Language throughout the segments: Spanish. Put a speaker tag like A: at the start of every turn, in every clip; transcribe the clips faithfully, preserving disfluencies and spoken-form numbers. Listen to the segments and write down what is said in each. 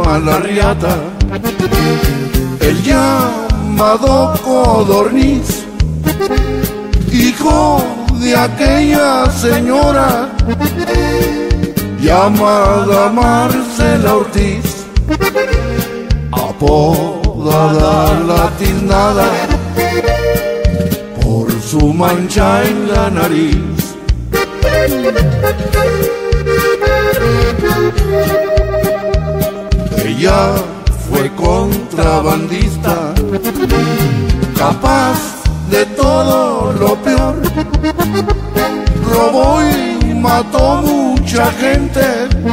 A: a la riata, el llamado Codorniz, hijo de aquella señora llamada Marcela Ortiz, apodada La Tiznada por su mancha en la nariz. Ella fue contrabandista, capaz de todo lo peor, robó y mató mucha gente,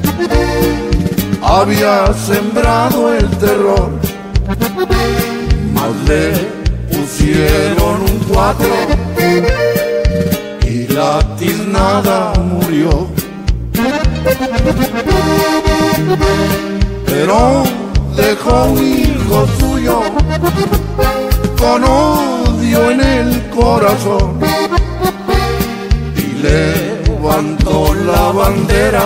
A: había sembrado el terror, mas le pusieron un cuatro y La Tiznada murió. Pero dejó un hijo suyo con odio en el corazón y levantó la bandera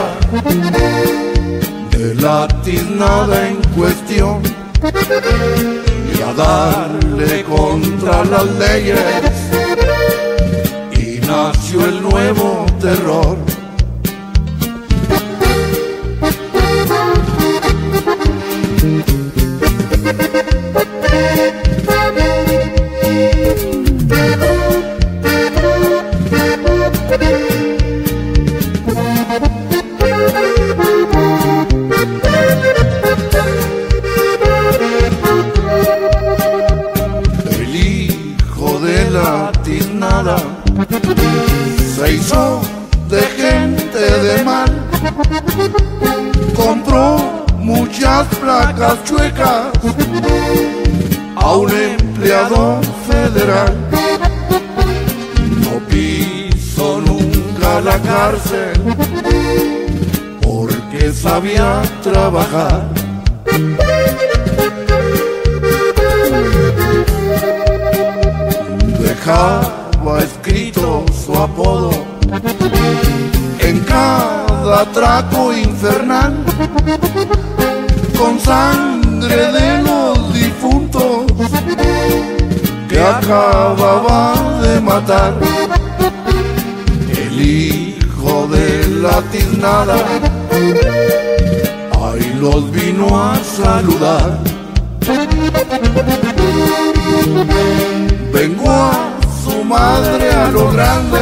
A: de La Tiznada en cuestión, y a darle contra las leyes, y nació el nuevo terror. Se hizo de gente de mal, compró muchas placas chuecas a un empleado federal, no pisó nunca la cárcel porque sabía trabajar. Dejaba escrito su apodo en cada atraco infernal, con sangre de los difuntos que acababa de matar. El hijo de La Tiznada ahí los vino a saludar. Vengo a su madre a lo grande,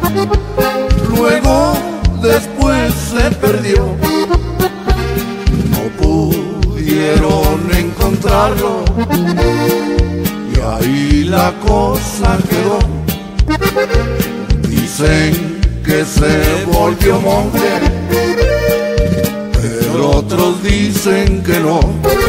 A: luego después se perdió, no pudieron encontrarlo y ahí la cosa quedó. Dicen que se volvió monje, pero otros dicen que no.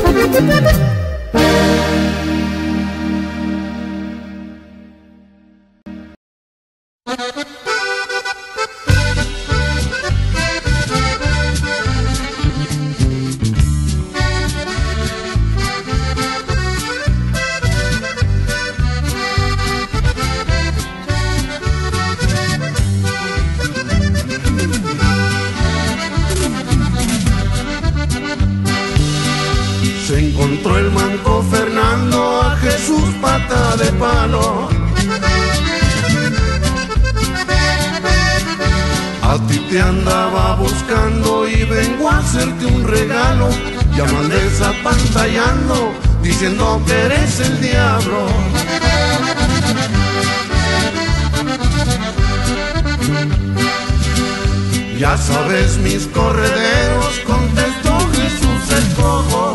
B: Se encontró el manco Fernando a Jesús pata de palo. A ti te andaba buscando y vengo a hacerte un regalo. Ya me andes apantallando diciendo que eres el diablo. Ya sabes mis correderos, contestó Jesús el cojo.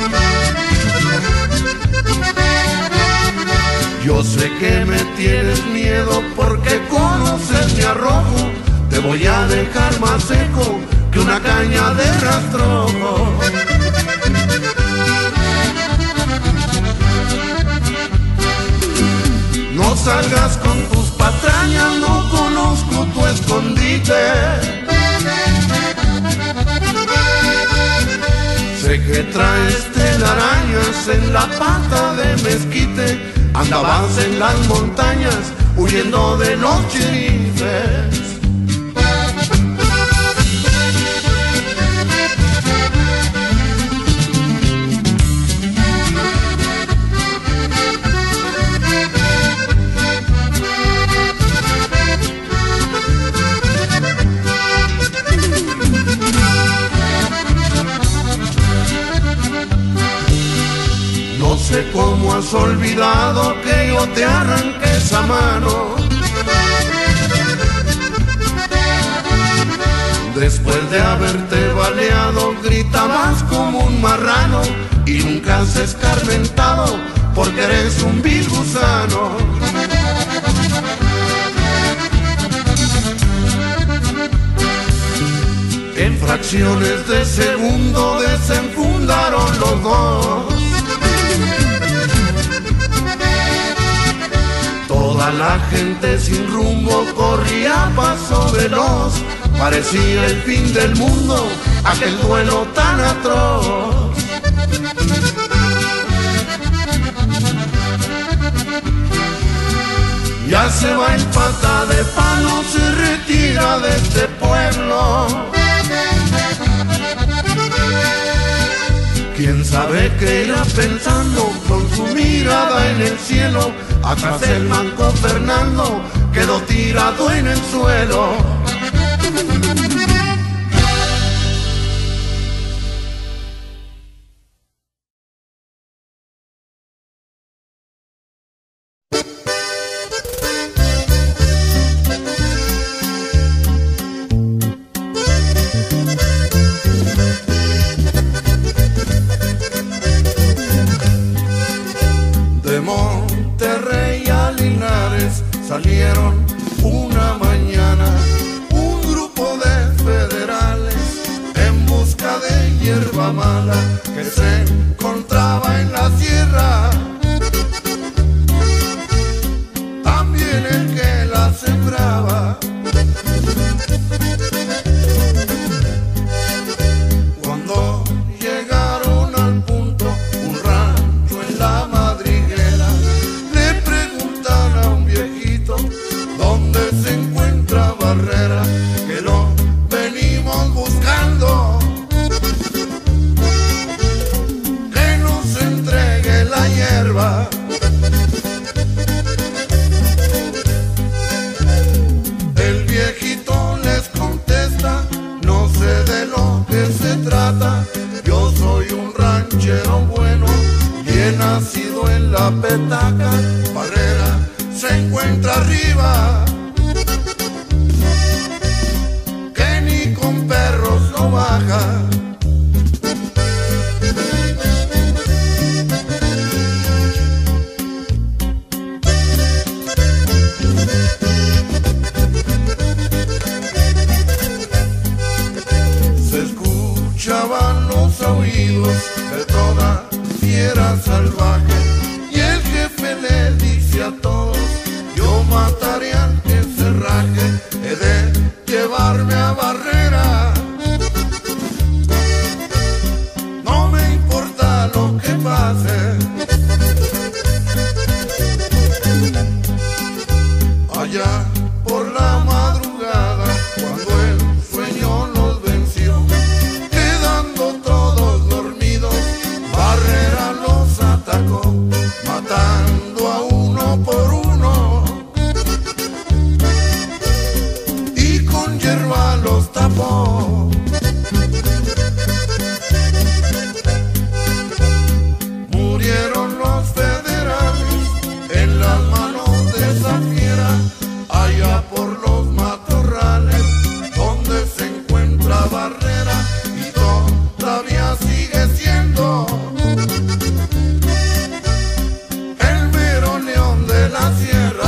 B: Yo sé que me tienes miedo porque conoces mi arrojo. Te voy a dejar más seco que una caña de rastrojo. No salgas con tus patrañas, no conozco tu escondite. Sé que traes telarañas en la pata de mezquite. Andabas en las montañas huyendo de los chirifes. lado que yo te arranque esa mano. Después de haberte baleado, gritabas como un marrano y nunca has escarmentado porque eres un vil gusano. En fracciones de segundo desenfundaron los dos. Toda la gente sin rumbo corría a paso veloz. Parecía el fin del mundo, aquel duelo tan atroz. Ya se va el pata de palo, se retira de este pueblo. Quién sabe qué irá pensando con su mirada en el cielo. Atrás el manco Fernando quedó tirado en el suelo. Salieron una mañana un grupo de federales en busca de hierba mala que se encontraba en la sierra. También el que la sembraba. Cuando llegaron al punto, un rancho en la madriguera, le preguntan a un viejito ¿dónde se encuentra Barrera? Que lo venimos buscando, que nos entregue la hierba. El viejito les contesta, no sé de lo que se trata, yo soy un ranchero bueno y he nacido en la petaca. Barrera se encuentra arriba, que ni con perros lo baja. Se escuchaban los aullidos de toda fiera salvaje y el jefe le dice a todos: yo mataré al que se raje, he de llevarme a Barrera. No me importa lo que pase. Allá por la madrugada, cuando el sueño los venció, quedando todos dormidos, Barrera los atacó, matando a uno por uno y con hierba los tapó. Murieron los federales en las manos de esa fiera, allá por los matorrales donde se encuentra Barrera y todavía sigue siendo el mero león de la sierra.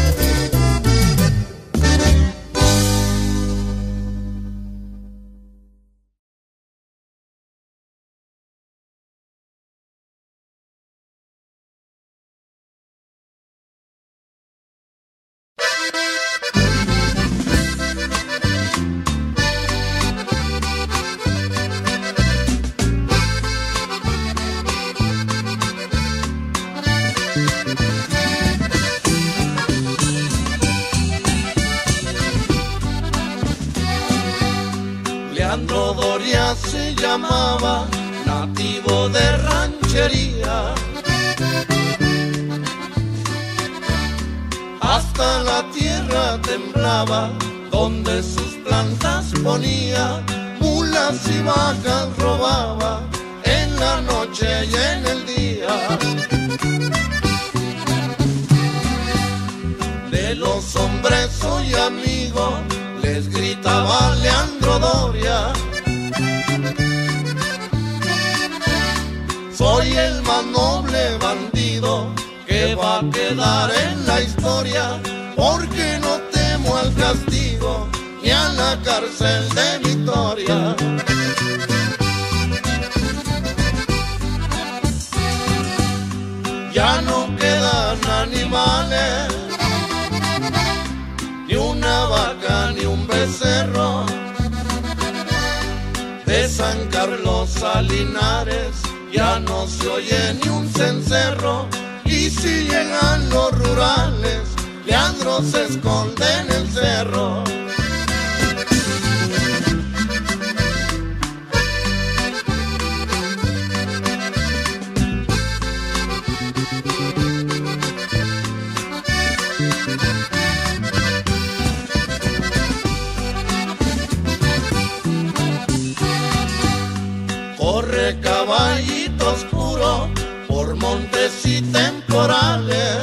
B: Leandro Doria se llamaba, nativo de ranchería. Hasta la tierra temblaba donde sus plantas ponía, mulas y vacas robaba en la noche y en el día. los hombres soy amigo, les gritaba Leandro Doria. Soy el más noble bandido que va a quedar en la historia, porque no temo al castigo ni a la cárcel de Victoria. Ya no quedan animales, ni una vaca ni un becerro. De San Carlos a Linares ya no se oye ni un cencerro. Y si llegan los rurales, Leandro se esconde en el cerro. Corre caballito oscuro por montes y temporales,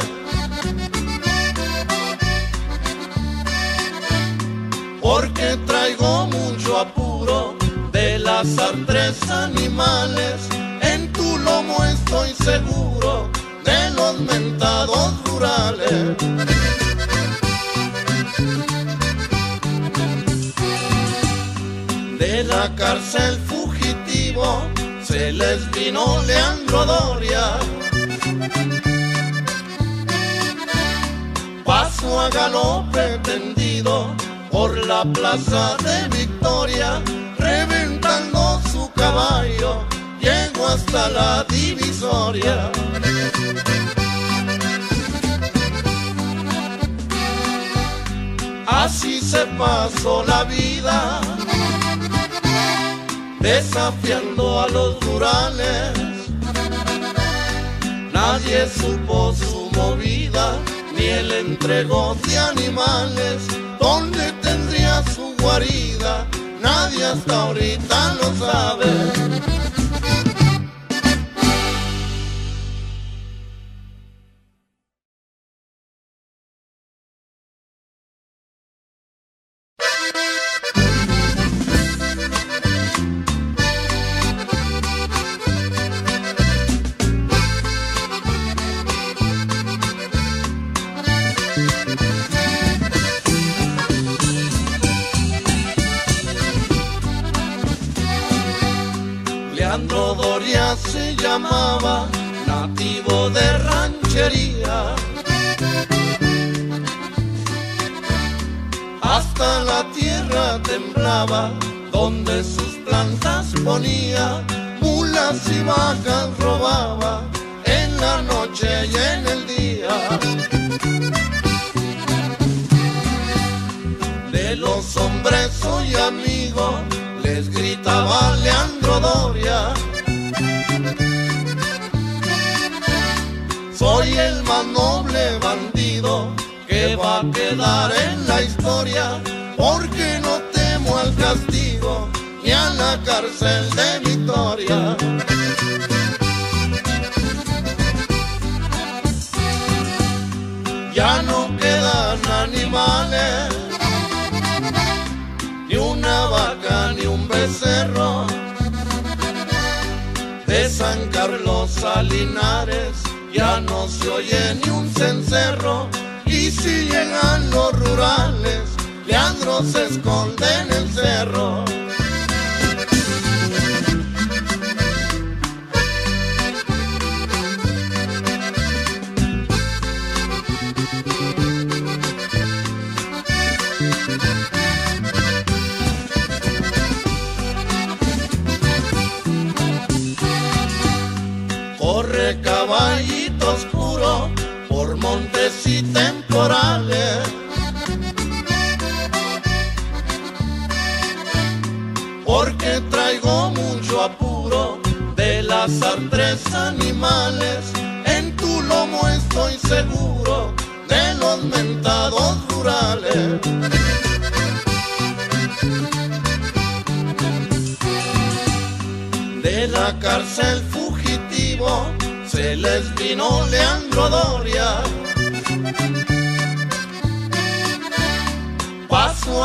B: porque traigo mucho apuro de lazar tres animales. En tu lomo estoy seguro de los mentados rurales. De la cárcel fugitivo se les vino Leandro Doria. Paso a galope tendido por la plaza de Victoria, reventando su caballo, llego hasta la divisoria. Así se pasó la vida, desafiando a los rurales. Nadie supo su movida, ni el entrego de animales. ¿Dónde tendría su guarida? Nadie hasta ahorita lo sabe. Leandro Doria se llamaba, nativo de ranchería. Hasta la tierra temblaba donde sus plantas ponía. Mulas y vacas robaba en la noche y en el día. De los hombres soy amigo, les gritaba Leandro Doria. Soy el más noble bandido que va a quedar en la historia, porque no temo al castigo ni a la cárcel de Victoria. Ya no quedan animales, ni una vaca ni un becerro. De San Carlos a Linares ya no se oye ni un cencerro. Y si llegan los rurales, Leandro se esconde en el cerro. Corre caballito oscuro por montes y temporales, porque traigo mucho apuro de lazar tres animales. En tu lomo estoy seguro de los mentados rurales. De la cárcel fugitivo se les vino Leandro Doria.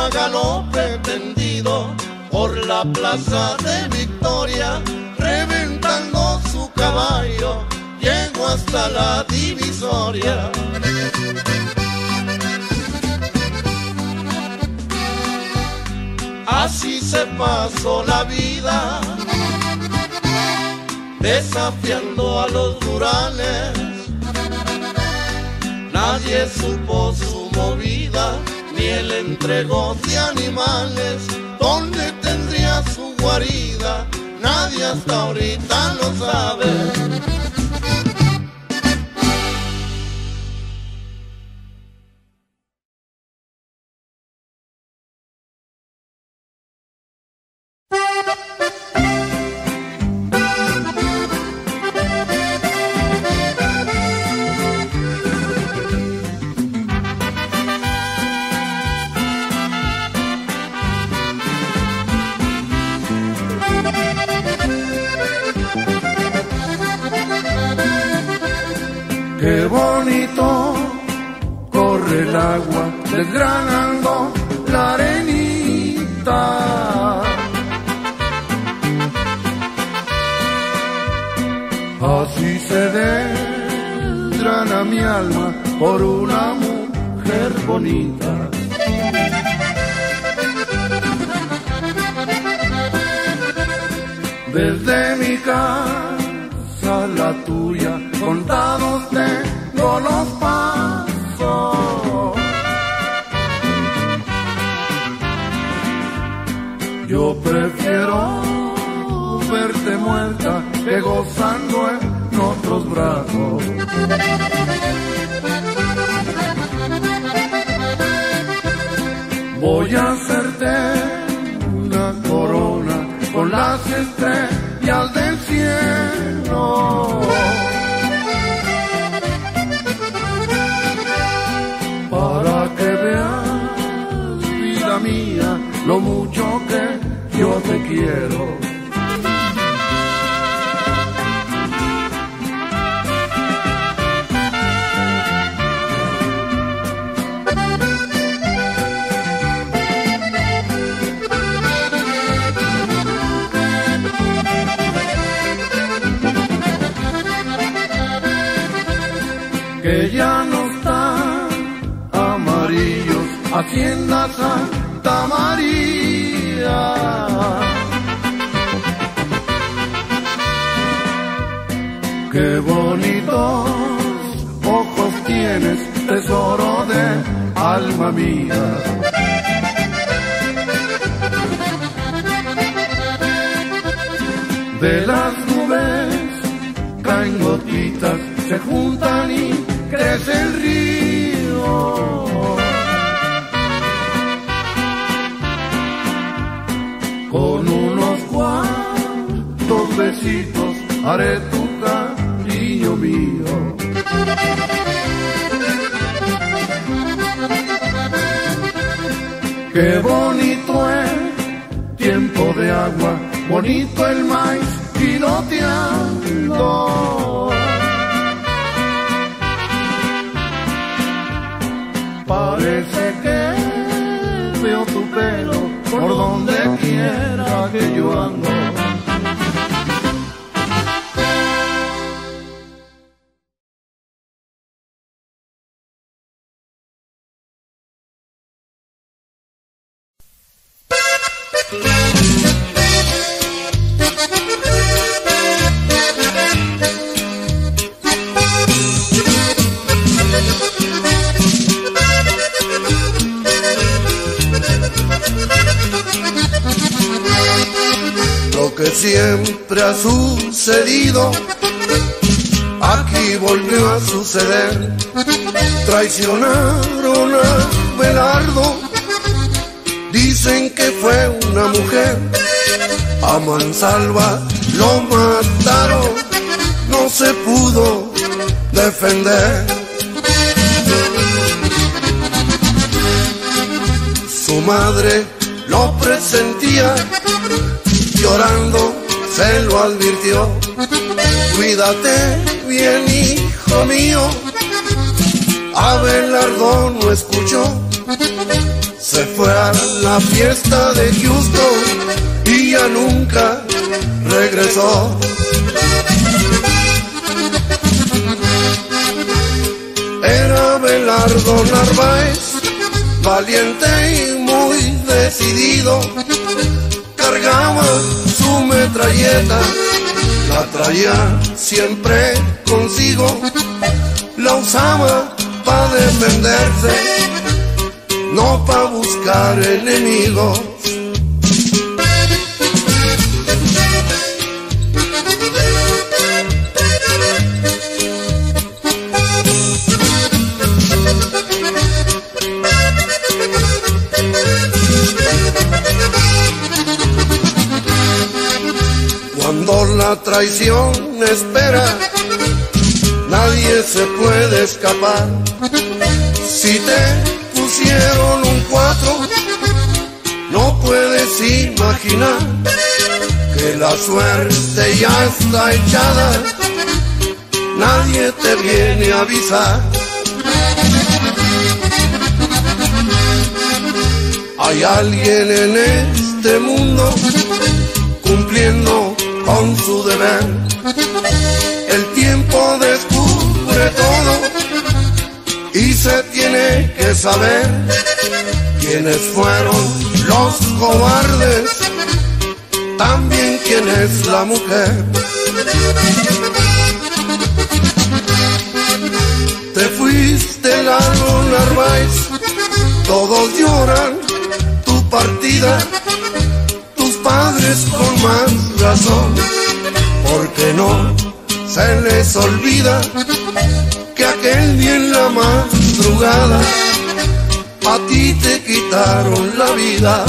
B: a galope tendido por la plaza de Victoria, reventando su caballo, llegó hasta la divisoria. Así se pasó la vida, desafiando a los Durales. Nadie supo su movida, ni el entregó de animales. ¿Dónde tendría su guarida? Nadie hasta ahorita lo sabe.
A: Qué bonito corre el agua desgranando la arenita. Así se desgrana mi alma por una mujer bonita. Desde mi casa a la tuya, contados tengo los pasos. Yo prefiero verte muerta que gozando en otros brazos. Voy a hacerte una corona con las estrellas del cielo, para que veas, vida mía, lo mucho que yo te quiero. Que ya no están amarillos Hacienda Santa María. Qué bonitos ojos tienes, tesoro de alma mía. De las nubes caen gotitas, se juntan y crece el río. Con unos cuantos besitos haré tu cariño mío. Qué bonito es tiempo de agua, bonito el maíz piloteando. Parece que veo tu pelo por donde quiera que yo ando.
B: Lo que siempre ha sucedido, aquí volvió a suceder. Traicionaron a Belardo, dicen que fue una mujer. A Mansalva lo mataron, no se pudo defender. Su madre lo presentía, llorando se lo advirtió. Cuídate bien, hijo mío. Abelardo no escuchó, se fue a la fiesta de Houston y ya nunca regresó. Era Abelardo Narváez, valiente y muy decidido, cargaba su metralleta, la traía siempre consigo, la usaba para defenderse, no para buscar enemigos. Cuando la traición espera, nadie se puede escapar. Si te pusieron un cuatro, no puedes imaginar que la suerte ya está echada, nadie te viene a avisar. Hay alguien en este mundo cumpliendo con su deber. El tiempo descubre todo y se tiene que saber quiénes fueron los cobardes, también quién es la mujer. Te fuiste, Lalo Narváez, todos lloran tu partida, tus padres con más razón, porque no se les olvida que aquel día en la madrugada a ti te quitaron la vida.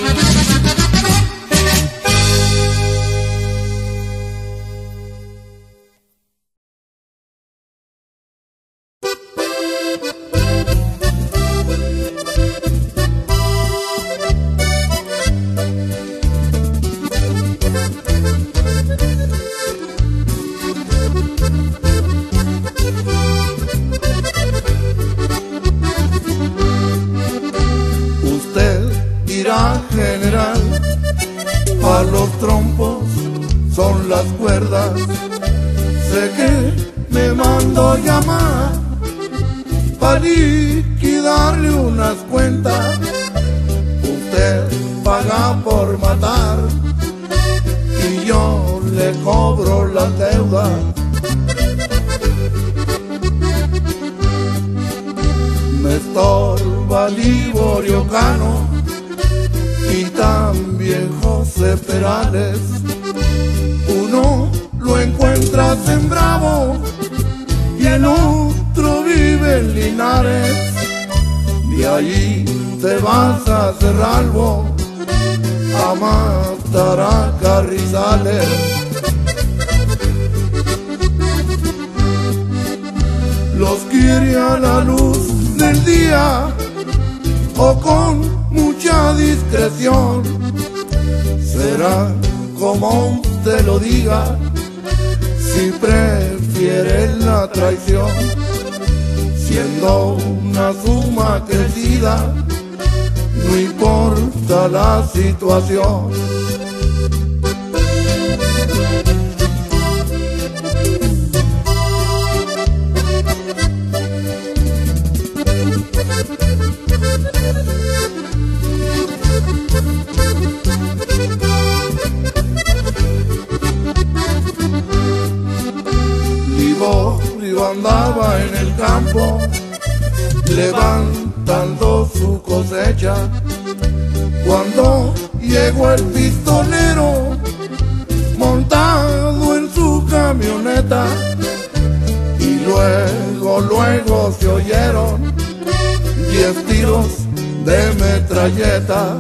A: General, a los trompos son las cuerdas. Sé que me mandó llamar para liquidarle unas cuentas. Usted paga por matar y yo le cobro las deudas. Me estorba Liborio Cano y también José Perales. Uno lo encuentras en Bravo y el otro vive en Linares. De allí te vas a Cerralbo a matar a Carrizales. Los quiere a la luz del día o con mucha discreción. Será como usted lo diga, si prefiere la traición, siendo una suma crecida, no importa la situación. Liborio andaba en el campo levantando su cosecha, cuando llegó el pistolero montado en su camioneta, y luego, luego se oyeron diez tiros de metralleta.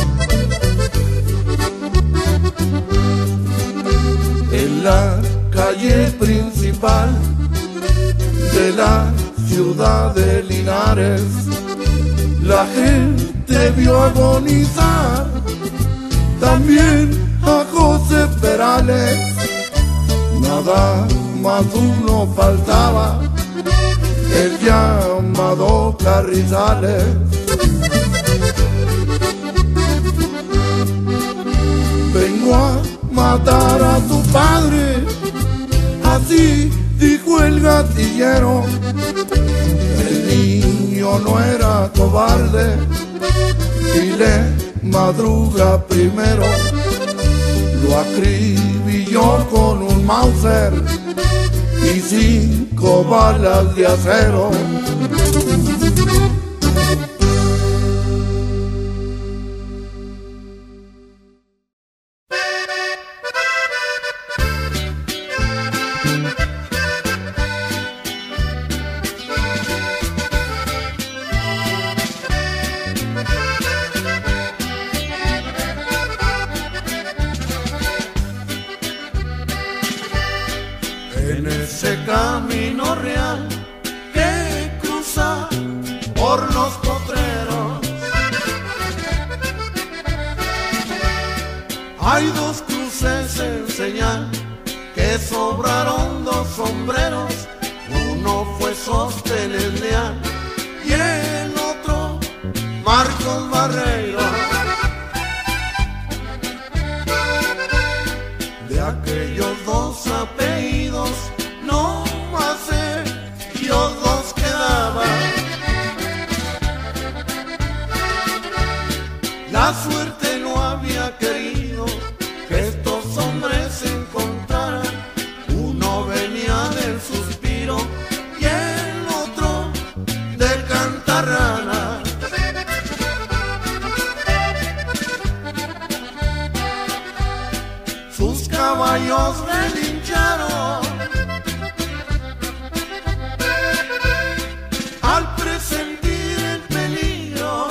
A: En la calle principal de la ciudad de Linares, la gente vio agonizar también a José Perales. Nada más uno faltaba, el llamado Carrizales.
B: matar a tu padre. Así dijo el gatillero. El niño no era cobarde y le madruga primero. Lo acribilló con un Mauser y cinco balas de acero. En ese camino real que cruza por los potreros, hay dos cruces en señal que sobraron dos sombreros. Uno fue Sóstenes Leal y el otro Marcos Barreiro. De aquellos dos apellidos no más ellos dos quedaban. La suerte no había querido que estos hombres se encontraran. Uno venía del Suspiro y el otro de Cantarrana. Sus caballos relincharon al presentir el peligro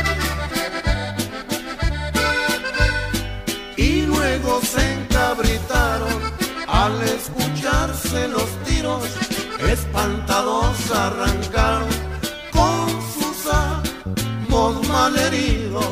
B: y luego se encabritaron al escucharse los tiros. Espantados arrancaron con sus amos malheridos.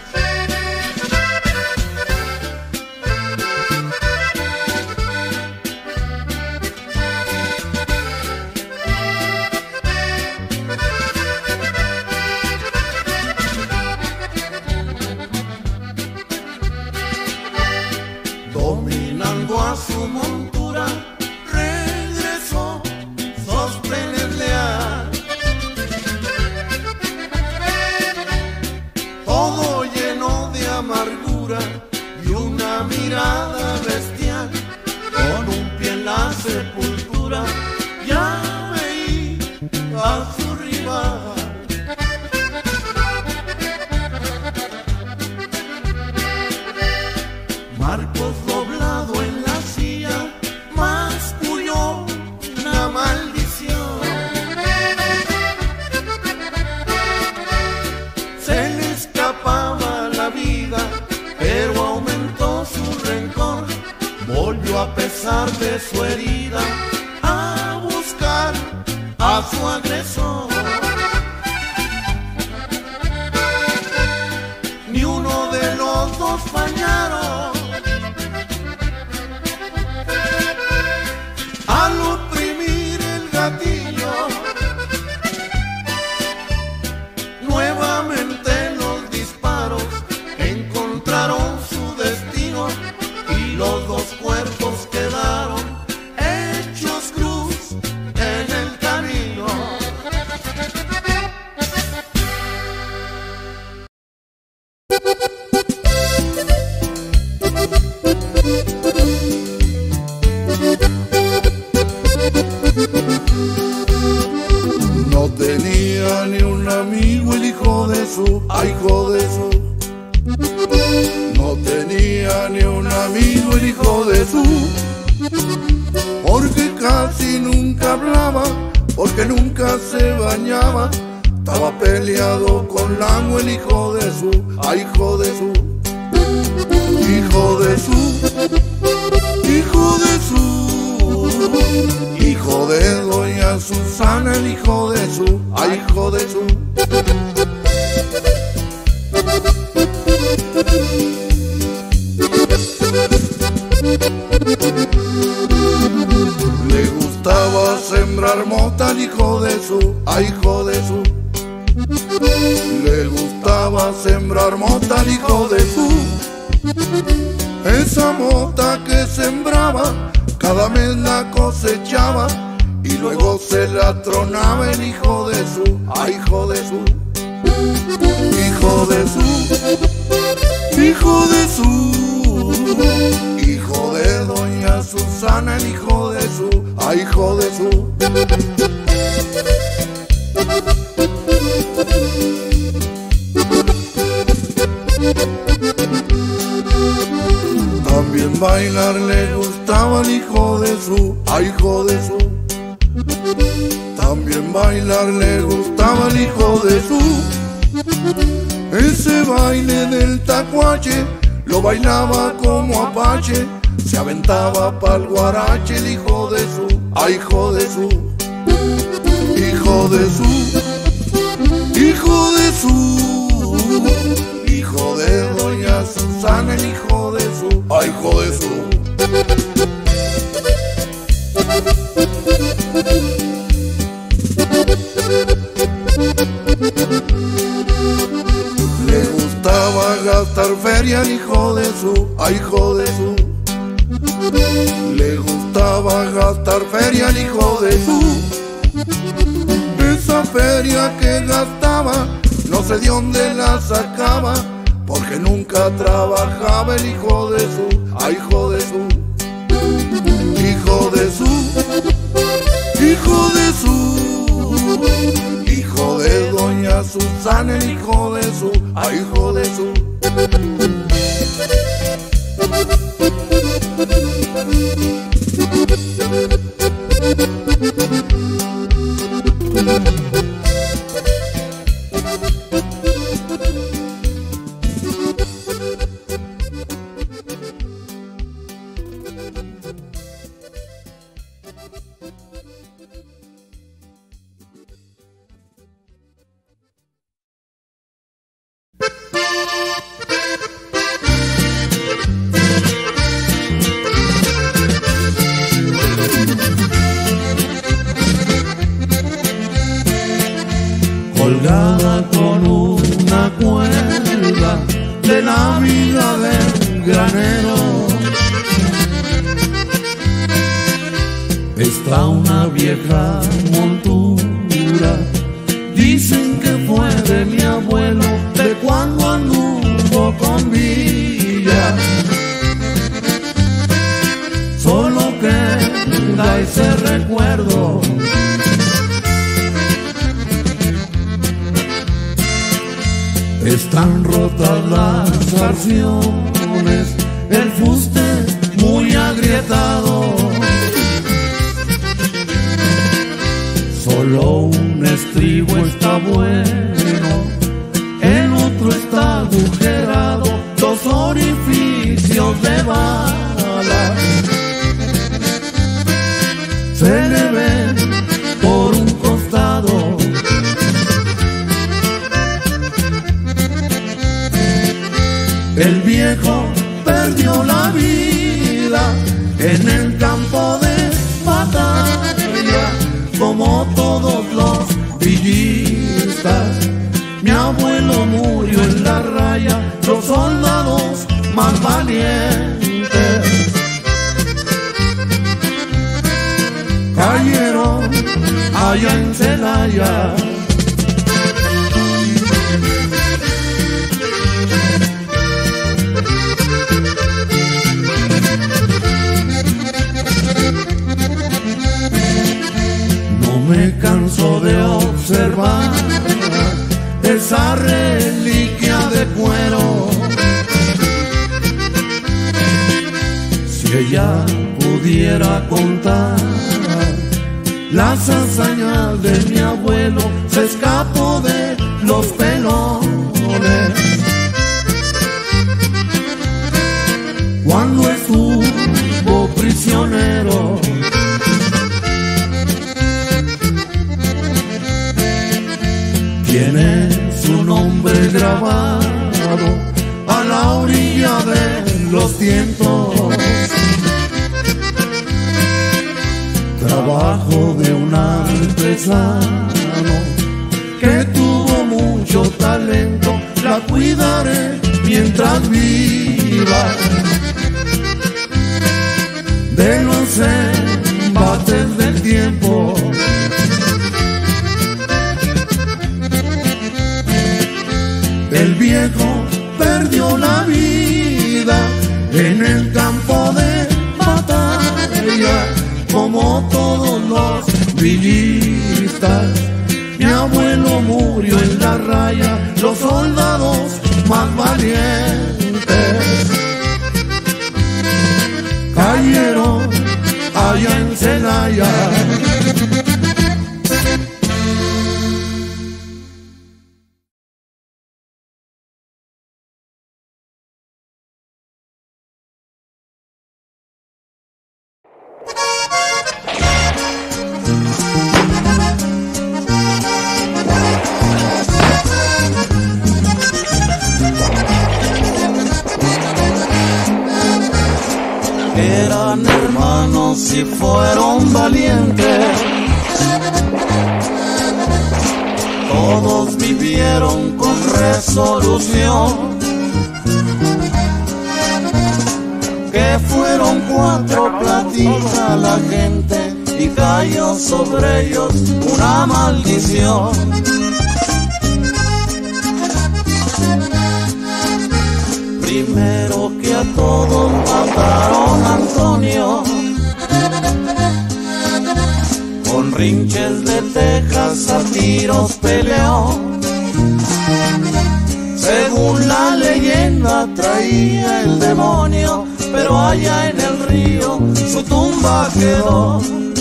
B: Dominando a su montura, regresó Sóstenes Leal. Todo lleno de amargura y una mirada bestial. Con un pie en la sepultura ya veía a su rival. Marcos doblado en la silla masculló una maldición. Se le escapaba la vida, pero aumentó su rencor. Volvió a pesar de su herida a buscar a su agresor. Ni uno de los dos fallaron. Al oprimir el gatillo, nuevamente los disparos encontraron su destino y los dos cuerpos quedaron hechos cruz en el camino. No tenía ni un amigo el hijo de su, ay hijo de su. No tenía ni un amigo el hijo de su, porque casi nunca hablaba, porque nunca se bañaba. Estaba peleado con Lango el hijo de su, ay hijo de su. Hijo de su, hijo de su, hijo de doña Susana, el hijo de su, ay hijo de su. Le gustaba sembrar mota al hijo de su, ay hijo de su. Le gustaba sembrar mota al hijo de su. Esa mota que sembraba, cada mes la cosechaba y luego se la tronaba el hijo de su, ay, hijo de su, hijo de su, hijo de su, hijo de doña Susana, el hijo de su, ay, hijo de su. También bailar le gustaba al hijo de su, ay, hijo de su. También bailar le gustaba al hijo de su. Ese baile del tacuache lo bailaba como apache, se aventaba pa'l guarache el hijo de su, ay, hijo de su, hijo de su, hijo de su, hijo de doña Susana, el hijo de su, ay, hijo de su. Le gustaba gastar feria al hijo de su, ay, hijo de su. Le gustaba gastar feria al hijo de su. Esa feria que gastaba, no sé de dónde la sacaba, porque nunca trabajaba el hijo de su, ay, hijo de su, hijo de su, hijo de su, hijo de doña Susana, el hijo de su, ay, hijo de su.
A: Colgada con una cuerda de la vida del granero está una vieja montura, dicen que fue de mi abuelo, de cuando anduvo con Villa. Solo queda ese recuerdo, están rotas las arciones, el fuste muy agrietado, solo un estribo está bueno, el otro está agujerado, dos orificios de bala se le ven por un costado. El viejo perdió la vida en el campo de batalla, como todos los villistas. Mi abuelo murió en la raya, los soldados más valientes cayeron allá en Celaya. Me canso de observar esa reliquia de cuero. Si ella pudiera contar las hazañas de mi abuelo, se escapó de los pelones cuando estuvo prisionero. Tiene su nombre grabado a la orilla de los tientos, trabajo de un artesano que tuvo mucho talento. La la cuidaré mientras viva de los embates del tiempo. El viejo perdió la vida en el campo de batalla, como todos los villistas. Mi abuelo murió en la raya, los soldados más valientes cayeron allá en Celaya.
C: Eran hermanos y fueron valientes, todos vivieron con resolución, que fueron cuatro, platica la gente, y cayó sobre ellos una maldición. Primero que a todos mataron a Antonio, con rinches de Texas a tiros peleó. Según la leyenda traía el demonio, pero allá en el río su tumba quedó.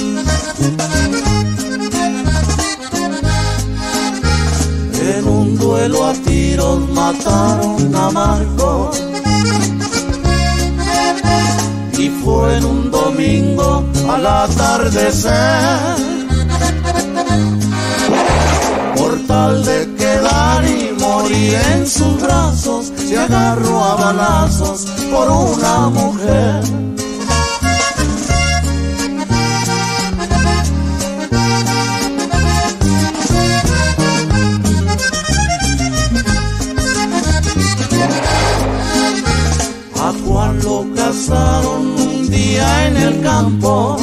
C: En un duelo a tiros mataron a Marco, y fue en un domingo al atardecer. Por tal de quedar y morir en sus brazos, se agarró a balazos por una mujer. A Juan lo cazaron un día en el campo,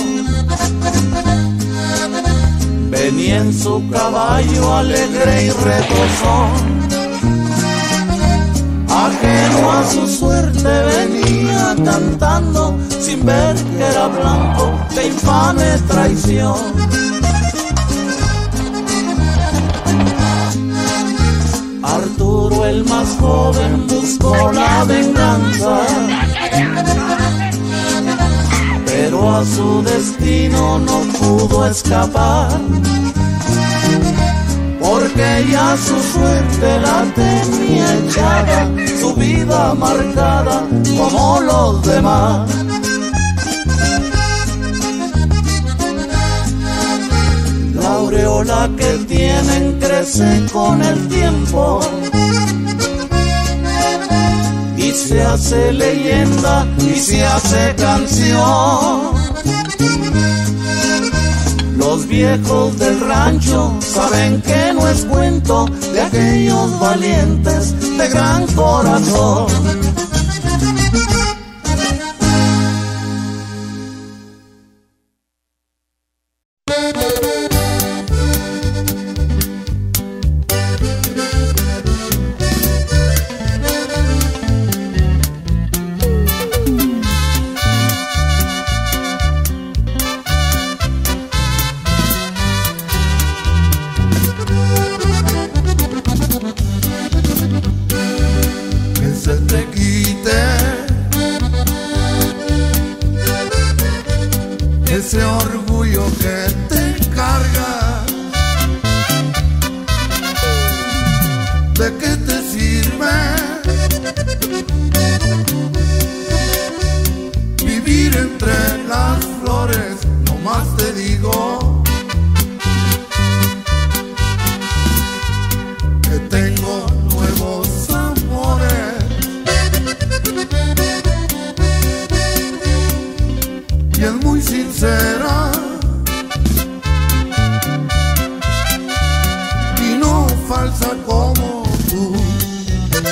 C: venía en su caballo alegre y retozón. Ajeno a su suerte venía cantando, sin ver que era blanco de infame traición. Arturo el más joven buscó la venganza, pero a su destino no pudo escapar, porque ya su suerte la tenía echada, su vida marcada como los demás. La aureola que tienen crece con el tiempo y se hace leyenda y se hace canción. Los viejos del rancho saben que no es cuento de aquellos valientes de gran corazón.
A: Ese orgullo que te carga, ¿de qué te sirve vivir entre las flores? No más te digo que tengo nuevos amores, y es muy sincera y no falsa como tú.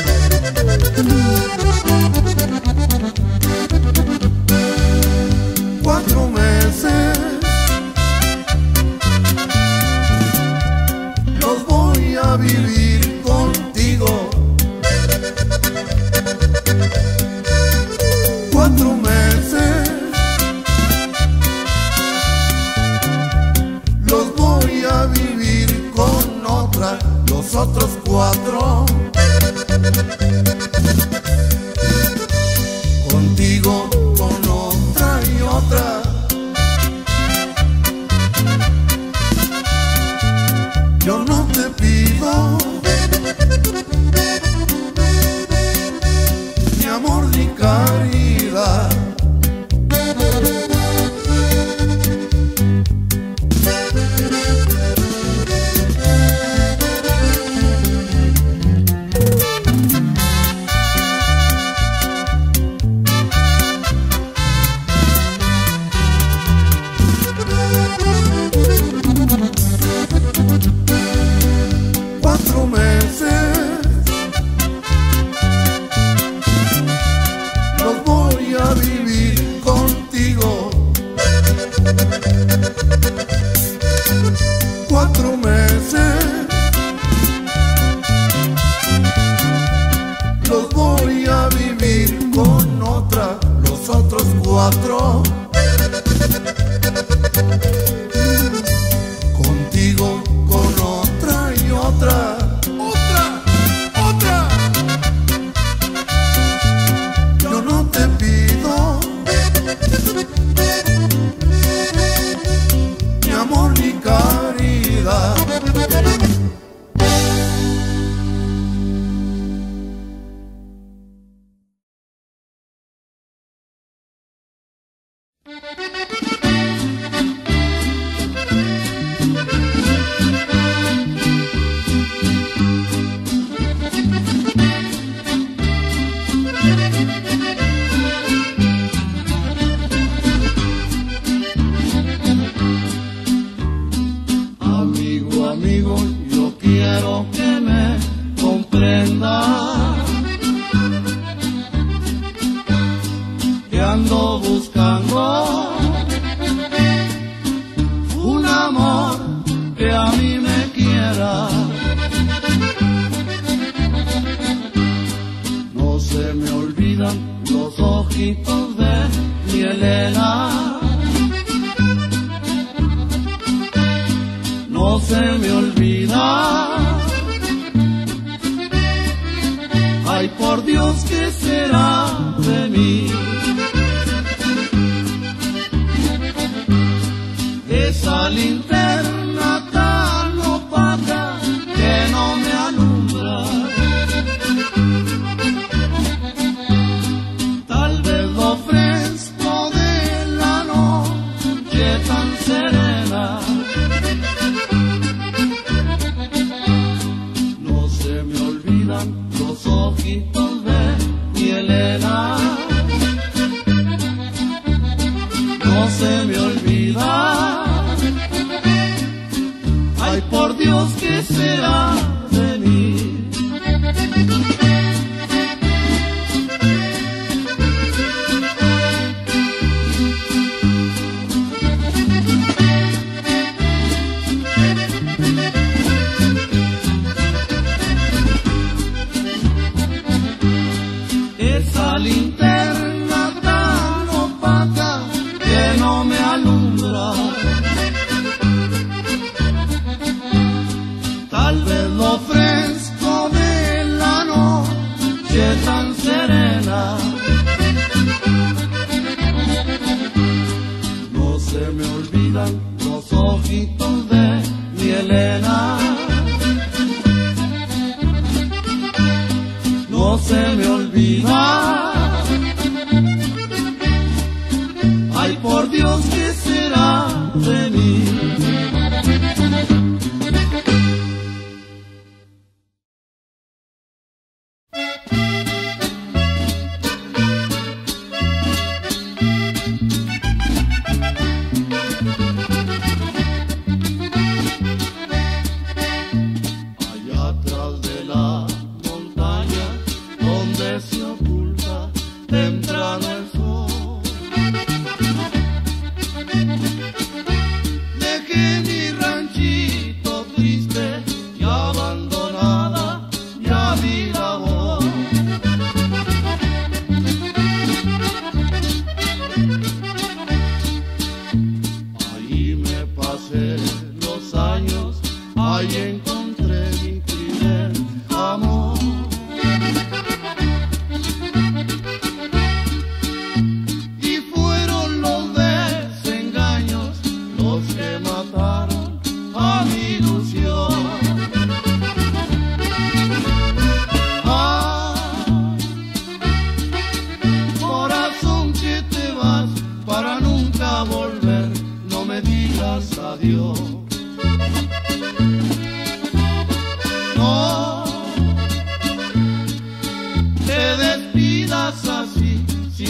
B: nosotros cuatro. Contigo, con otra y otra. Yo no te pido ni amor ni caridad. Cuatro meses los voy a vivir contigo. Cuatro meses los voy a vivir con otra. Los otros cuatro contigo, con otra y otra. Otra, otra. Yo no te pido ni amor ni caridad. Amigo, amigo, yo quiero que me comprendas que ando buscando un amor que a mí me quiera. No se me olvidan los ojitos de mi Elena. No se me olvida. Ay, por Dios, ¿qué será de mí? Esa linterna tan opaca que no me alumbra. Tal vez lo fresco de la noche tan serena. No se me olvidan los ojitos de mi Elena. No se me olvida. Ay, por Dios, ¿qué será de mí? Esa linterna tan opaca que no me alumbra. Tal vez lo fresco de la noche tan serena. No se me olvidan los ojitos de mi Elena. No se me olvida. Ay, por Dios, ¿qué será de mí? Allá atrás de la montaña, donde se oculta temprano el sol,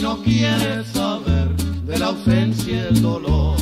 A: no quieres saber de la ausencia y el dolor.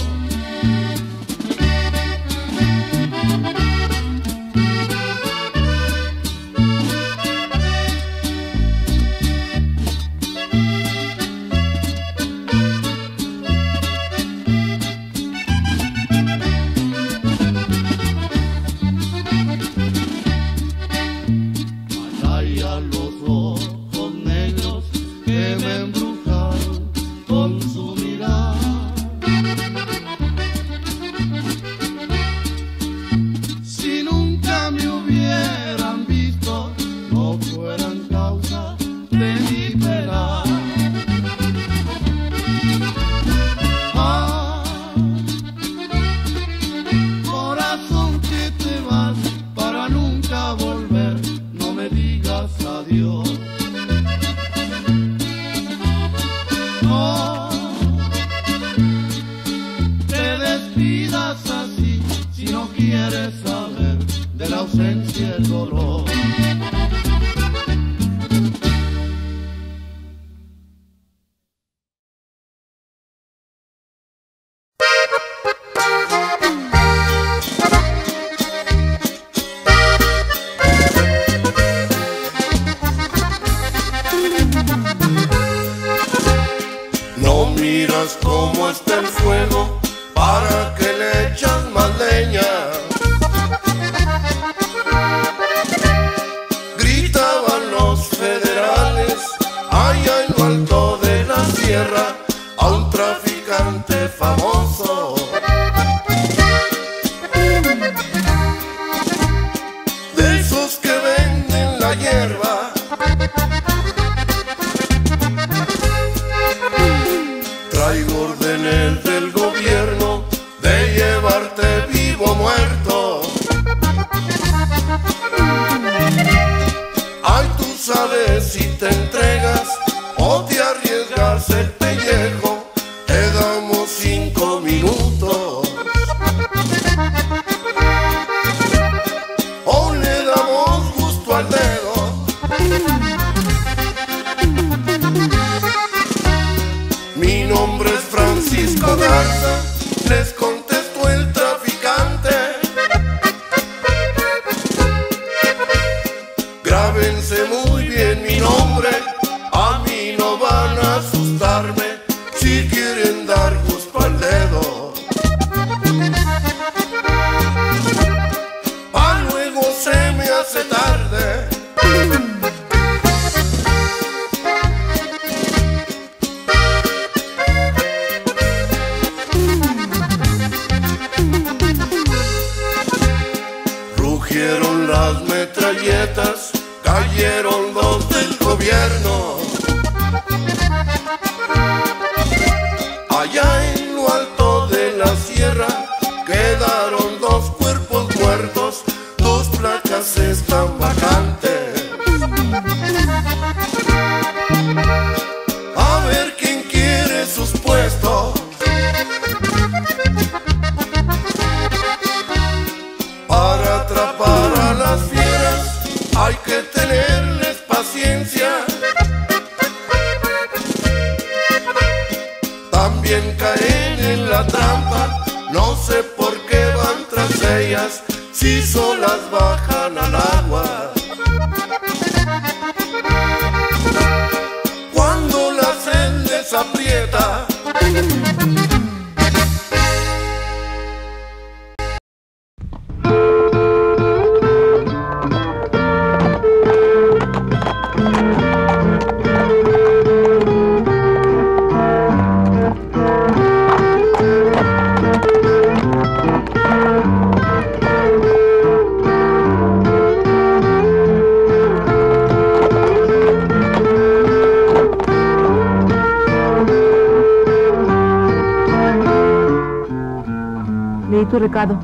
D: Tu recado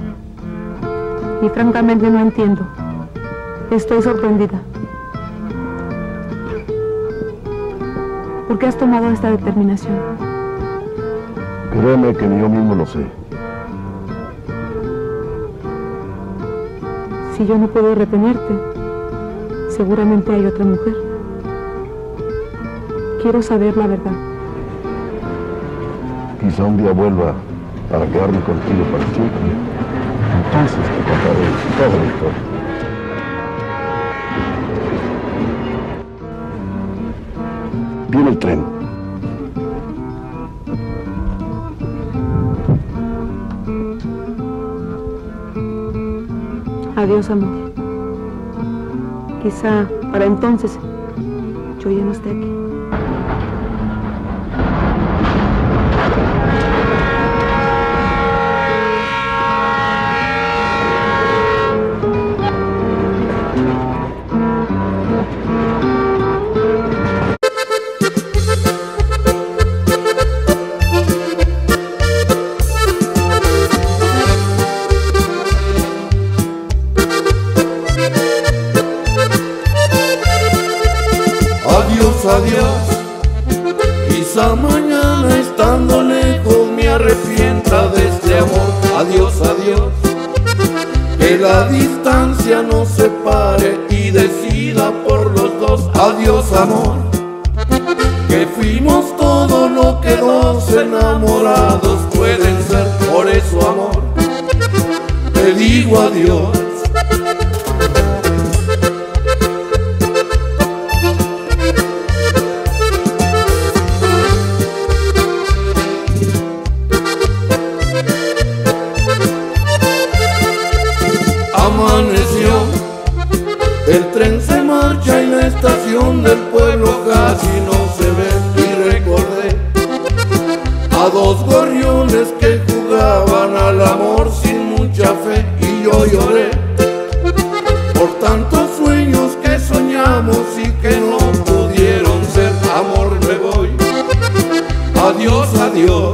D: y francamente no entiendo. Estoy sorprendida. ¿Por qué has tomado esta determinación?
E: Créeme que ni yo mismo lo sé.
D: Si yo no puedo retenerte, seguramente hay otra mujer. Quiero saber la verdad.
E: quizá un día vuelva para quedarme contigo para siempre. Entonces te contaré toda la historia. Viene el tren.
D: Adiós, amor. Quizá para entonces yo ya no esté aquí.
B: Adiós, quizá mañana estando lejos me arrepienta de este amor. Adiós, adiós, que la distancia nos separe y decida por los dos. Adiós, amor, que fuimos todo lo que dos enamorados pueden ser. Por eso, amor, te digo adiós. Amaneció, el tren se marcha y la estación del pueblo casi no se ve. Y recordé a dos gorriones que jugaban al amor sin mucha fe. Y yo lloré por tantos sueños que soñamos y que no pudieron ser. Amor, me voy, adiós, adiós.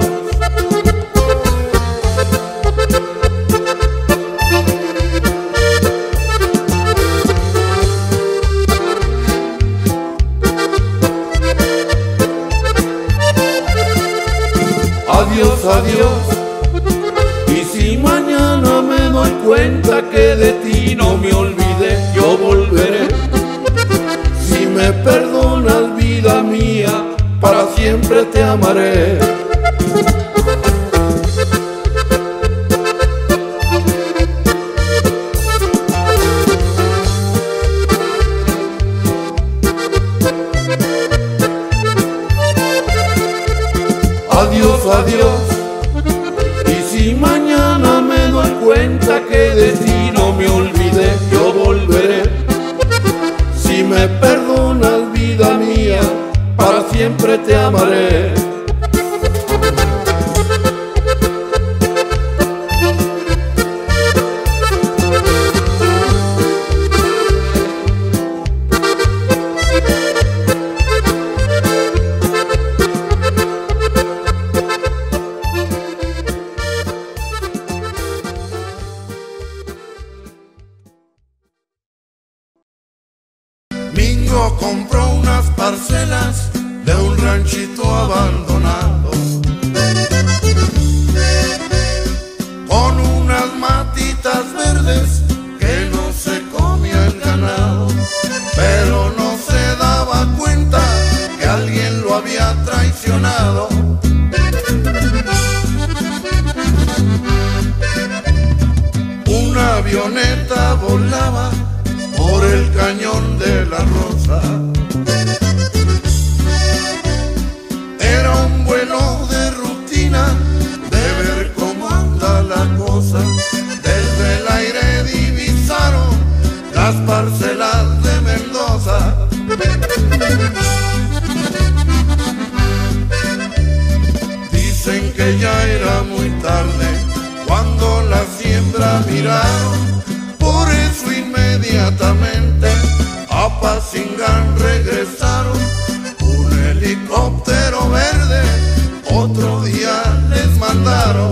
B: Adiós, adiós, y si mañana me doy cuenta que de ti no me olvidé, yo volveré. Si me perdonas, vida mía, para siempre te amaré. Adiós, adiós, y si mañana me doy cuenta que de ti no me olvidé, yo volveré. Si me perdonas, vida mía, para siempre te amaré. Mingo compró unas parcelas de un ranchito abandonado, con unas matitas verdes que no se comía el ganado, pero no se daba cuenta que alguien lo había traicionado. Una avioneta volaba por el cañón de la Rosa. Era un vuelo de rutina, de ver cómo anda la cosa. Desde el aire divisaron las parcelas de Mendoza. Dicen que ya era muy tarde cuando la siembra miraron. Por eso inmediatamente a Pacingán regresaron. Un helicóptero verde otro día les mandaron.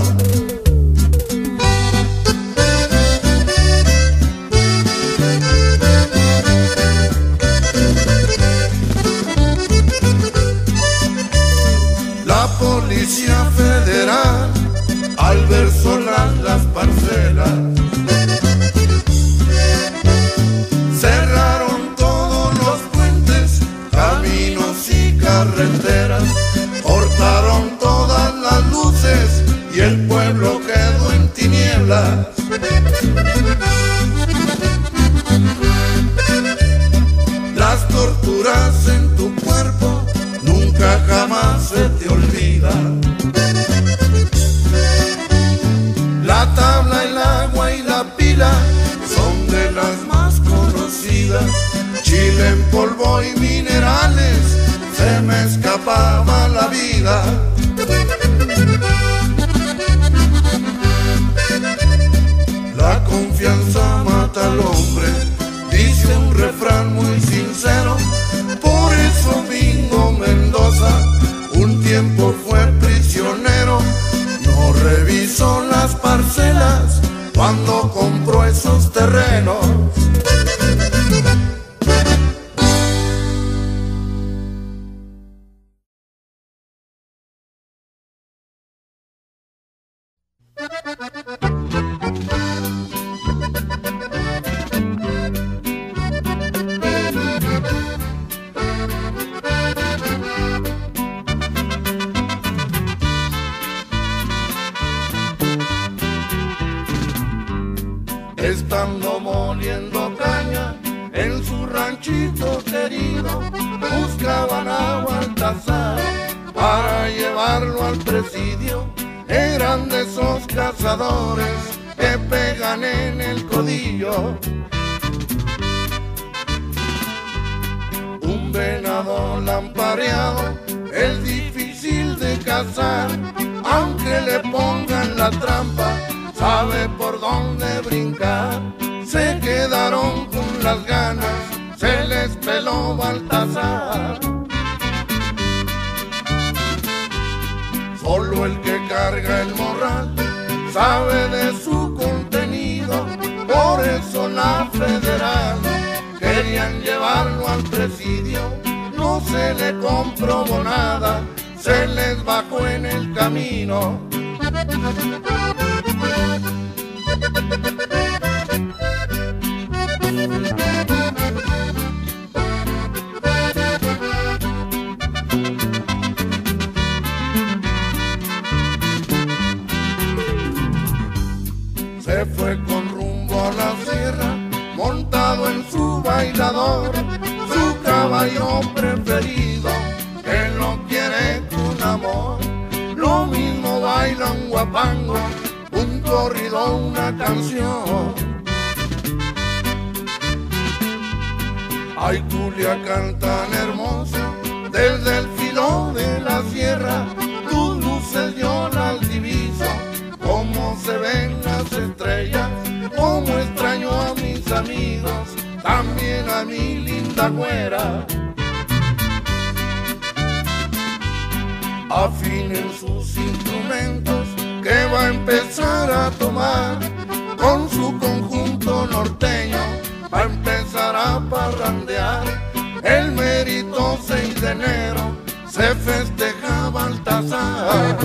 B: La Policía Federal, al ver solas las parcelas, cerraron todos los puentes, caminos y carreteras, cortaron todas las luces en polvo y minerales se me escapaba la vida. La confianza mata al hombre, dice un refrán muy sincero. Por eso Mingo Mendoza un tiempo fue prisionero. No revisó las parcelas cuando compró esos terrenos. Estando moliendo caña en su ranchito querido, buscaban a Baltasar para llevarlo al presidio. Eran de esos cazadores que pegan en el codillo. Un venado lampareado es difícil de cazar, aunque le pongan la trampa sabe por dónde brincar. Se quedaron con las ganas, se les peló Baltasar. Solo el que carga el morral sabe de su contenido. Por eso la federal querían llevarlo al presidio. No se le comprobó nada, se les bajó en el camino. Se fue con rumbo a la sierra, montado en su bailador, su caballo preferido, que lo quiere con amor. Lo mismo baila un guapango, un corrido, una canción. Ay, Culiacán tan hermoso, desde el filo de la sierra, tus luces yo las diviso, cómo se ven las estrellas, cómo extraño a mis amigos, también a mi linda güera. Afinen sus instrumentos, que va a empezar a tomar, con su conjunto norteño, va a empezar a parrandear. El mérito seis de enero se festeja Baltasar.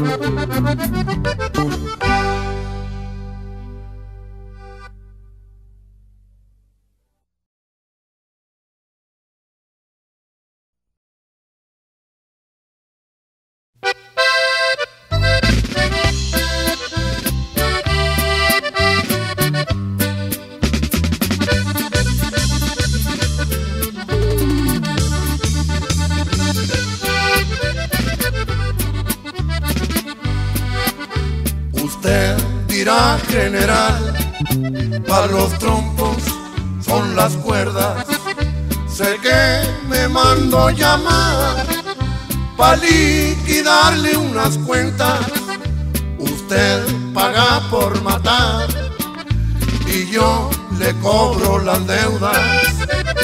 B: General, para los trompos son las cuerdas. Sé que me mandó llamar pa' liquidarle unas cuentas. Usted paga por matar y yo le cobro las deudas.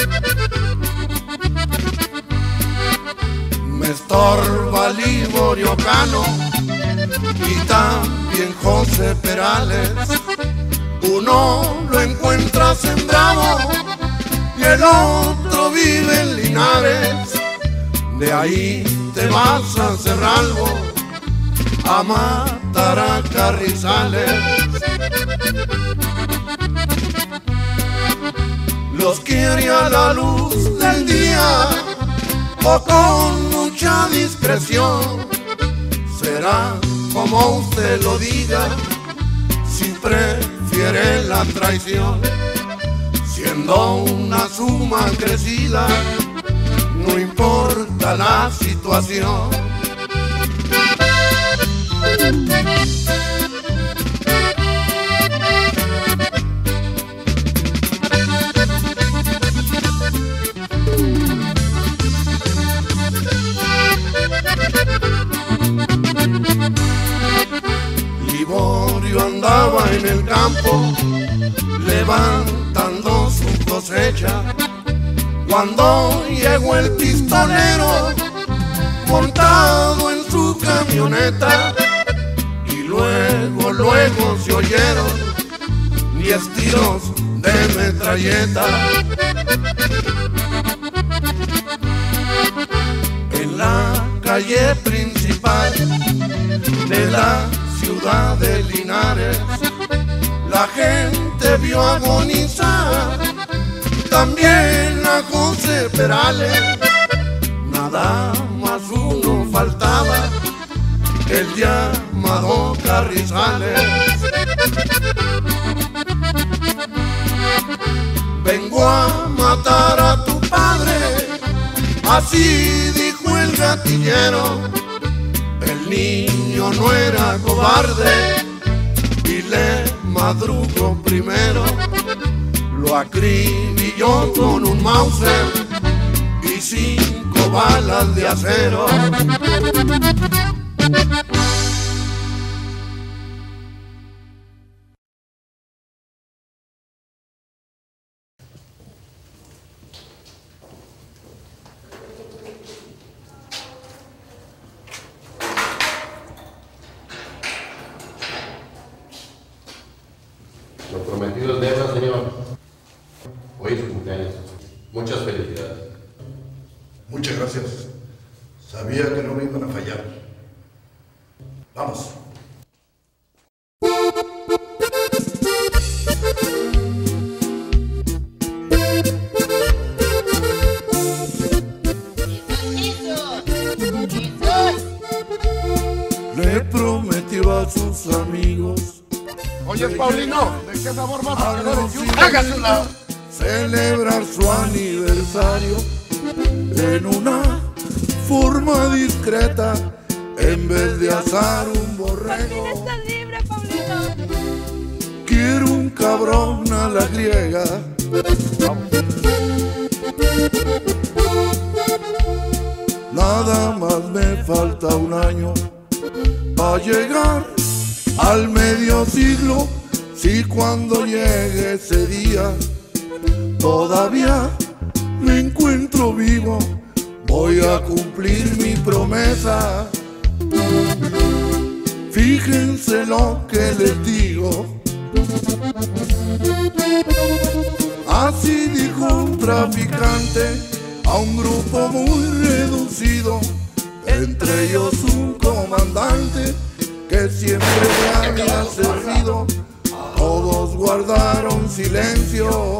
B: Me estorba Liborio Cano y también José Perales. Uno lo encuentras en Bravo y el otro vive en Linares. De ahí te vas a Cerralbo a matar a Carrizales. Los quiere a la luz del día o con mucha discreción. Será como usted lo diga, si prefiere la traición. Siendo una suma crecida, no importa la situación. campo levantando su cosecha. Cuando llegó el pistolero montado en su camioneta, y luego, luego se oyeron diez tiros de metralleta. En la calle principal de la ciudad de Linares, la gente vio agonizar también a José Perales. Nada más uno faltaba, el llamado Carrizales. Vengo a matar a tu padre, así dijo el gatillero. El niño no era cobarde y le madrugó primero. Lo acribilló con un Mauser y cinco balas de acero.
F: Lo prometido es deuda, señor. Hoy es su cumpleaños. Muchas felicidades.
B: Muchas gracias. Sabía que no me iban a fallar. Vamos. Le prometió a sus amigos.
A: Oye, Paulino, ¿de qué sabor vas a quedar el yuca?
B: ¡Hágase un lado! Celebrar su aniversario en una forma discreta, en vez de asar un borrego.
G: ¡Por fin estás libre, Paulino!
B: Quiero un cabrón a la griega. Nada más me falta un año para llegar al medio siglo. Si cuando llegue ese día todavía me encuentro vivo, voy a cumplir mi promesa. Fíjense lo que les digo. Así dijo un traficante a un grupo muy reducido, entre ellos un comandante que siempre le había servido. Todos guardaron silencio,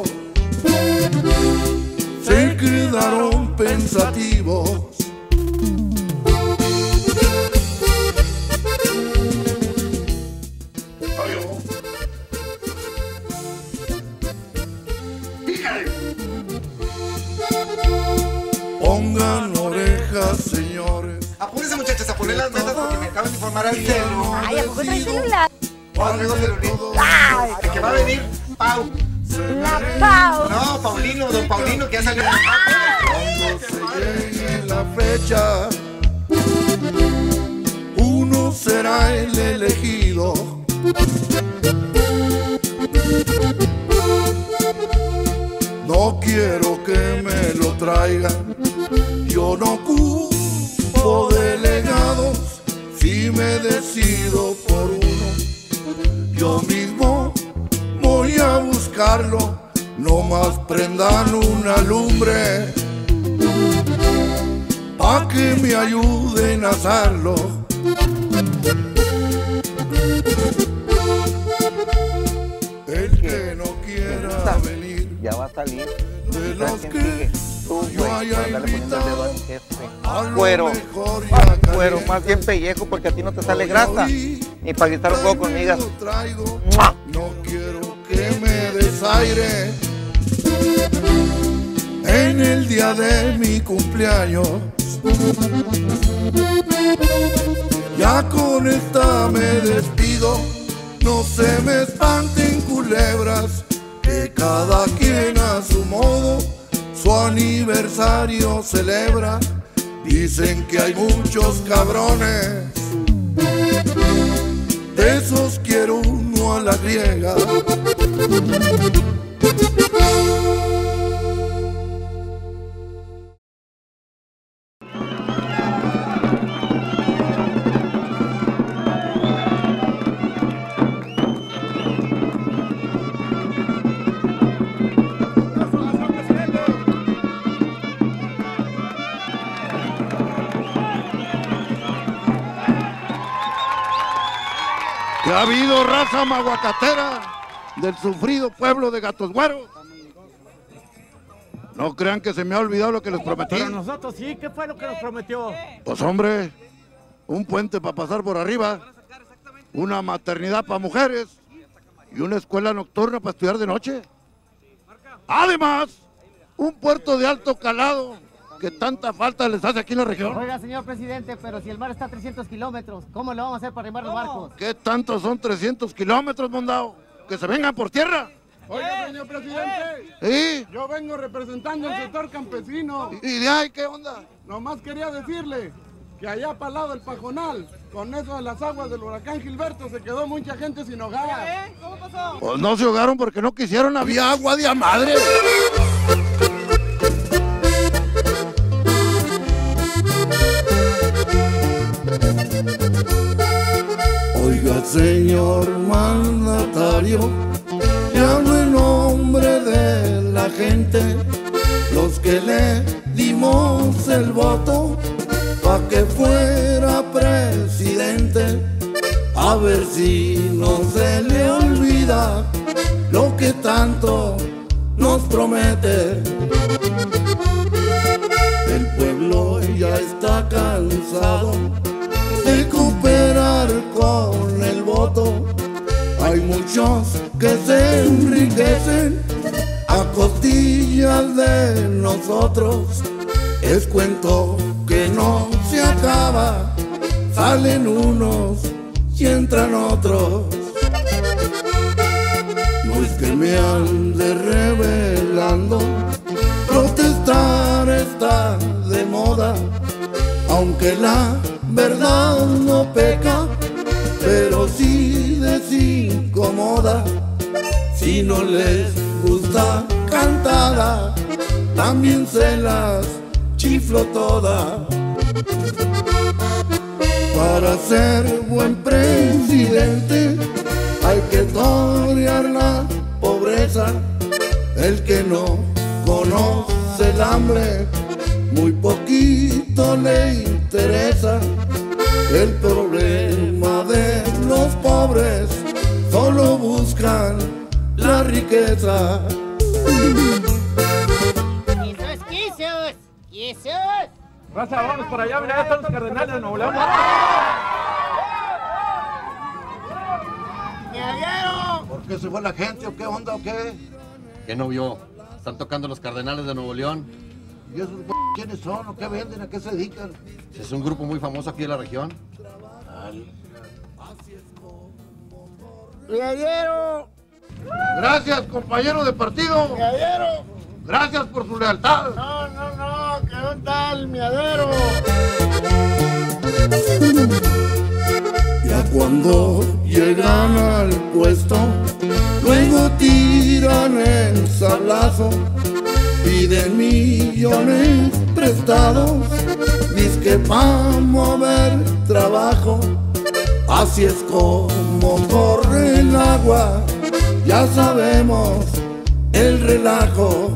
B: se quedaron pensativos. Pongan orejas, señores.
H: Apúrense, muchachos, a poner las mesas porque me acaban de informar al celo.
G: Ay, ¿a poco traes celular?
H: Traigo celular. ¡Ay! El que va a venir, Pau.
G: La Pau.
H: No, Paulino, don Paulino, que ya salió.
B: Cuando se llegue la fecha, uno será el elegido. No quiero que me lo traigan, yo no ocupo delegados. Si me decido por uno, yo mismo voy a buscarlo. No más prendan una lumbre pa' que me ayuden a asarlo. El que no quiera venir,
I: ya va a salir.
B: de los
I: ¿Quién
B: que
I: sigue? Tú,
B: yo
I: güey,
B: haya
I: ándale poniendo el dedo al
B: invitado,
I: jefe.
B: a lo
I: Cuero,
B: mejor
I: ah,
B: ya caí.
I: cuero, más bien pellejo porque a ti no te sale grasa. Ni para gritar un poco conmigo.
B: Lo traigo,
I: ¡Mua!
B: no quiero que me desaire en el día de mi cumpleaños. Ya con esta me despido, no se me espanten culebras, que cada quien a su modo su aniversario celebra. Dicen que hay muchos cabrones, de esos quiero uno no la riega.
A: Que ha habido raza maguacatera del sufrido pueblo de Gatos Güeros. No crean que se me ha olvidado lo que les prometí.
J: Pero nosotros sí, ¿qué fue lo que nos prometió?
A: Pues hombre, un puente para pasar por arriba, una maternidad para mujeres y una escuela nocturna para estudiar de noche. Además, un puerto de alto calado que tanta falta les hace aquí en la región.
K: Oiga, señor presidente, pero si el mar está a trescientos kilómetros, ¿cómo lo vamos a hacer para arrimar los barcos?
A: ¿Qué tantos son trescientos kilómetros, mondao? Que se vengan por tierra.
L: Oiga, señor presidente.
A: ¿Sí?
L: Yo vengo representando el sector campesino.
A: ¿Y de ahí qué onda?
L: Nomás quería decirle que allá para el lado del Pajonal, con eso de las aguas del huracán Gilberto, se quedó mucha gente sin hogar.
K: ¿Cómo pasó?
A: Pues no se ahogaron porque no quisieron, había agua de a madre.
B: Oiga, señor mandatario, le hablo en nombre de la gente, los que le dimos el voto pa' que fuera presidente. A ver si no se le olvida lo que tanto nos promete. El pueblo ya está cansado de cooperar con el voto. Hay muchos que se enriquecen a costillas de nosotros. Es cuento que no se acaba, salen unos y entran otros. No es que me ande revelando, protestar está de moda, aunque la verdad no peca, pero sí desincomoda. Si no les gusta cantada, también se las chiflo toda. Para ser buen presidente hay que torear la pobreza. El que no conoce el hambre, muy poquito le interesa. El problema de los pobres solo buscan la riqueza.
K: ¡Quisos, quisos! ¡Quisos!
J: Raza, vamos para allá, mira, ya están los cardenales de Nuevo León.
A: ¿Por qué se fue la gente o qué onda o qué?
F: ¿Qué no vio? Están tocando los cardenales de Nuevo León.
A: ¿Y esos quiénes son o qué venden? ¿A qué se dedican?
F: Es un grupo muy famoso aquí de la región.
L: ¡Riallero!
A: Gracias, compañero de partido.
L: ¡Riallero!
A: Gracias por su lealtad.
L: No, no, no, que no está el miadero.
B: Ya cuando llegan al puesto, luego tiran el sablazo, piden millones prestados, dizque pa' mover trabajo. Así es como corre el agua, ya sabemos el relajo.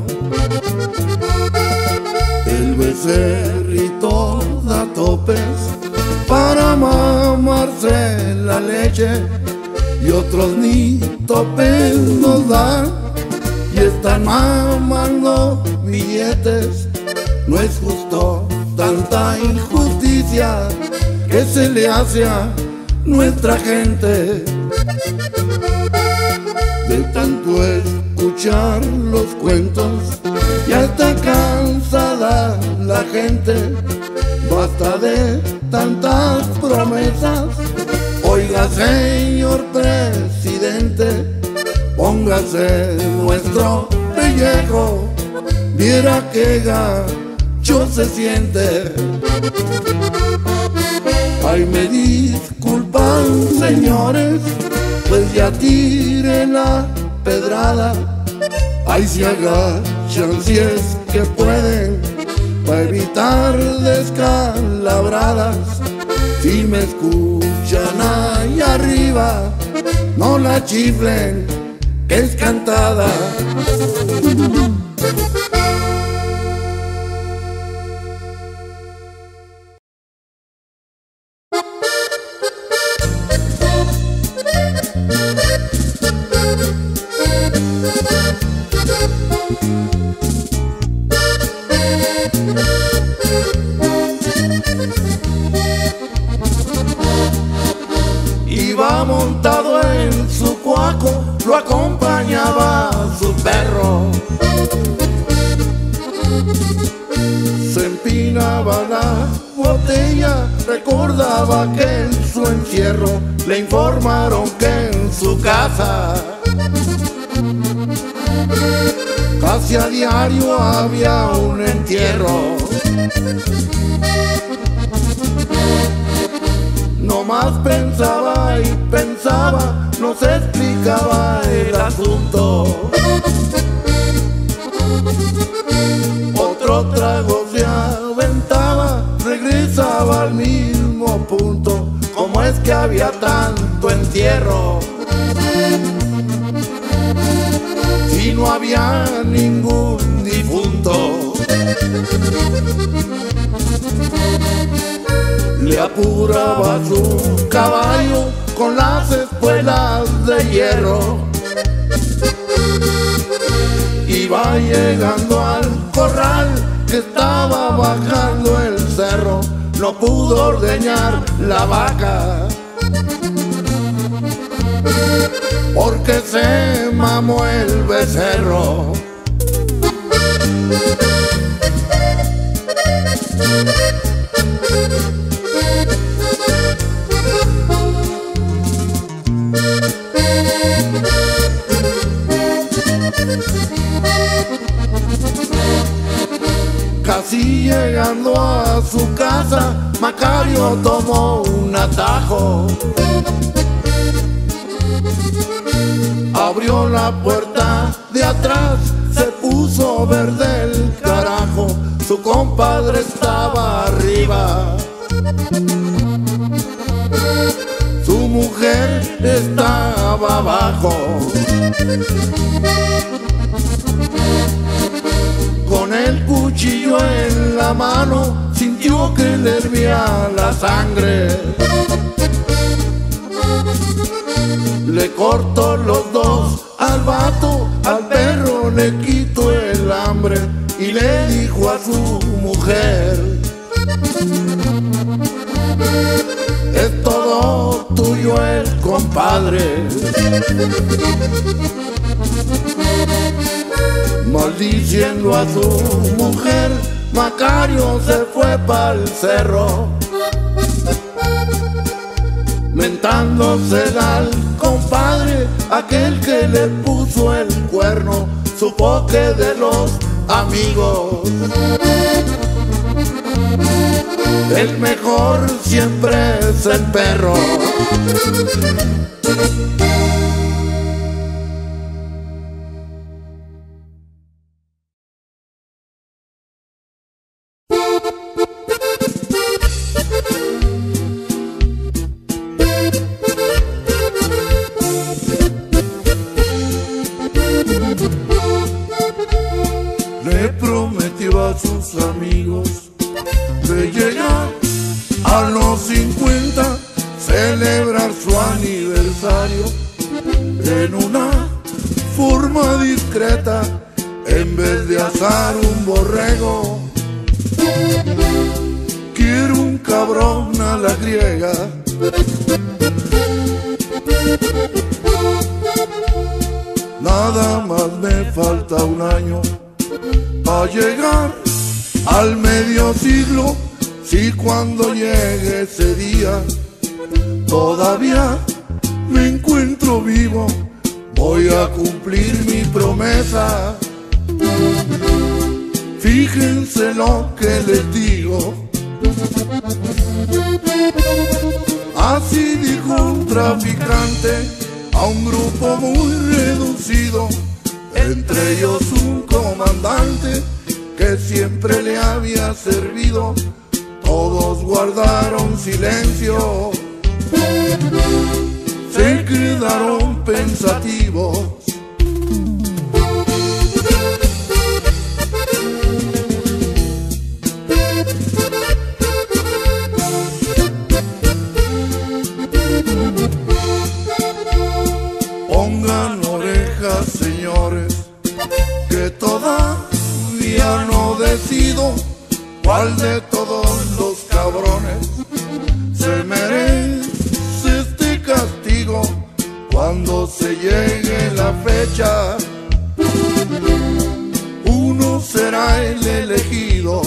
B: El becerrito da topes para mamarse la leche y otros ni topes nos dan y están mamando billetes. No es justo tanta injusticia que se le hace a nuestra gente. De tanto escuchar los cuentos ya está cansada la gente. Basta de tantas promesas. Oiga, señor presidente, póngase nuestro pellejo, viera que gacho se siente. Ay, me disculpan, señores, pues ya tire la pedrada. Ahí se agachan si es que pueden, para evitar descalabradas. Si me escuchan allá arriba, no la chiflen, que es cantada. Iba montado en su cuaco, lo acompañaba su perro. Se empinaba la botella, recordaba que en su encierro le informaron que en su casa casi a diario había un entierro. No más pensaba y pensaba, no se explicaba el asunto. Otro trago se aventaba, regresaba al mismo punto. ¿Cómo es que había tanto entierro si no había ningún difunto? Le apuraba su caballo con las espuelas de hierro. Iba llegando al corral que estaba bajando el cerro. No pudo ordeñar la vaca porque se mamó el becerro. Casi llegando a su casa, Macario tomó un atajo. Abrió la puerta de atrás, se puso verde el carajo. Su compadre estaba arriba, su mujer estaba abajo. Con el cuchillo en la mano, sintió que le hervía la sangre. Le cortó los dos al vato, al perro le quitó el hambre y le dijo a su mujer: es todo tuyo el compadre. Maldiciendo a su mujer, Macario se fue pa'l cerro, mentándose al compadre, aquel que le puso el cuerno. Supo que de los amigos el mejor siempre es el perro. Le prometió a sus amigos de llegar a los cincuenta, celebrar su aniversario en una forma discreta, en vez de asar un borrego. Quiero un cabrón a la griega. Nada más me falta un año a llegar al medio siglo. Si cuando llegue ese día todavía me encuentro vivo, voy a cumplir mi promesa. Fíjense lo que les digo. Así dijo un traficante a un grupo muy reducido, entre ellos un comandante que siempre le había servido. Todos guardaron silencio, se quedaron pensativos. Pongan orejas, señores, que todavía no decido cuál de todos los cabrones se merece este castigo. Cuando se llegue la fecha, uno será el elegido.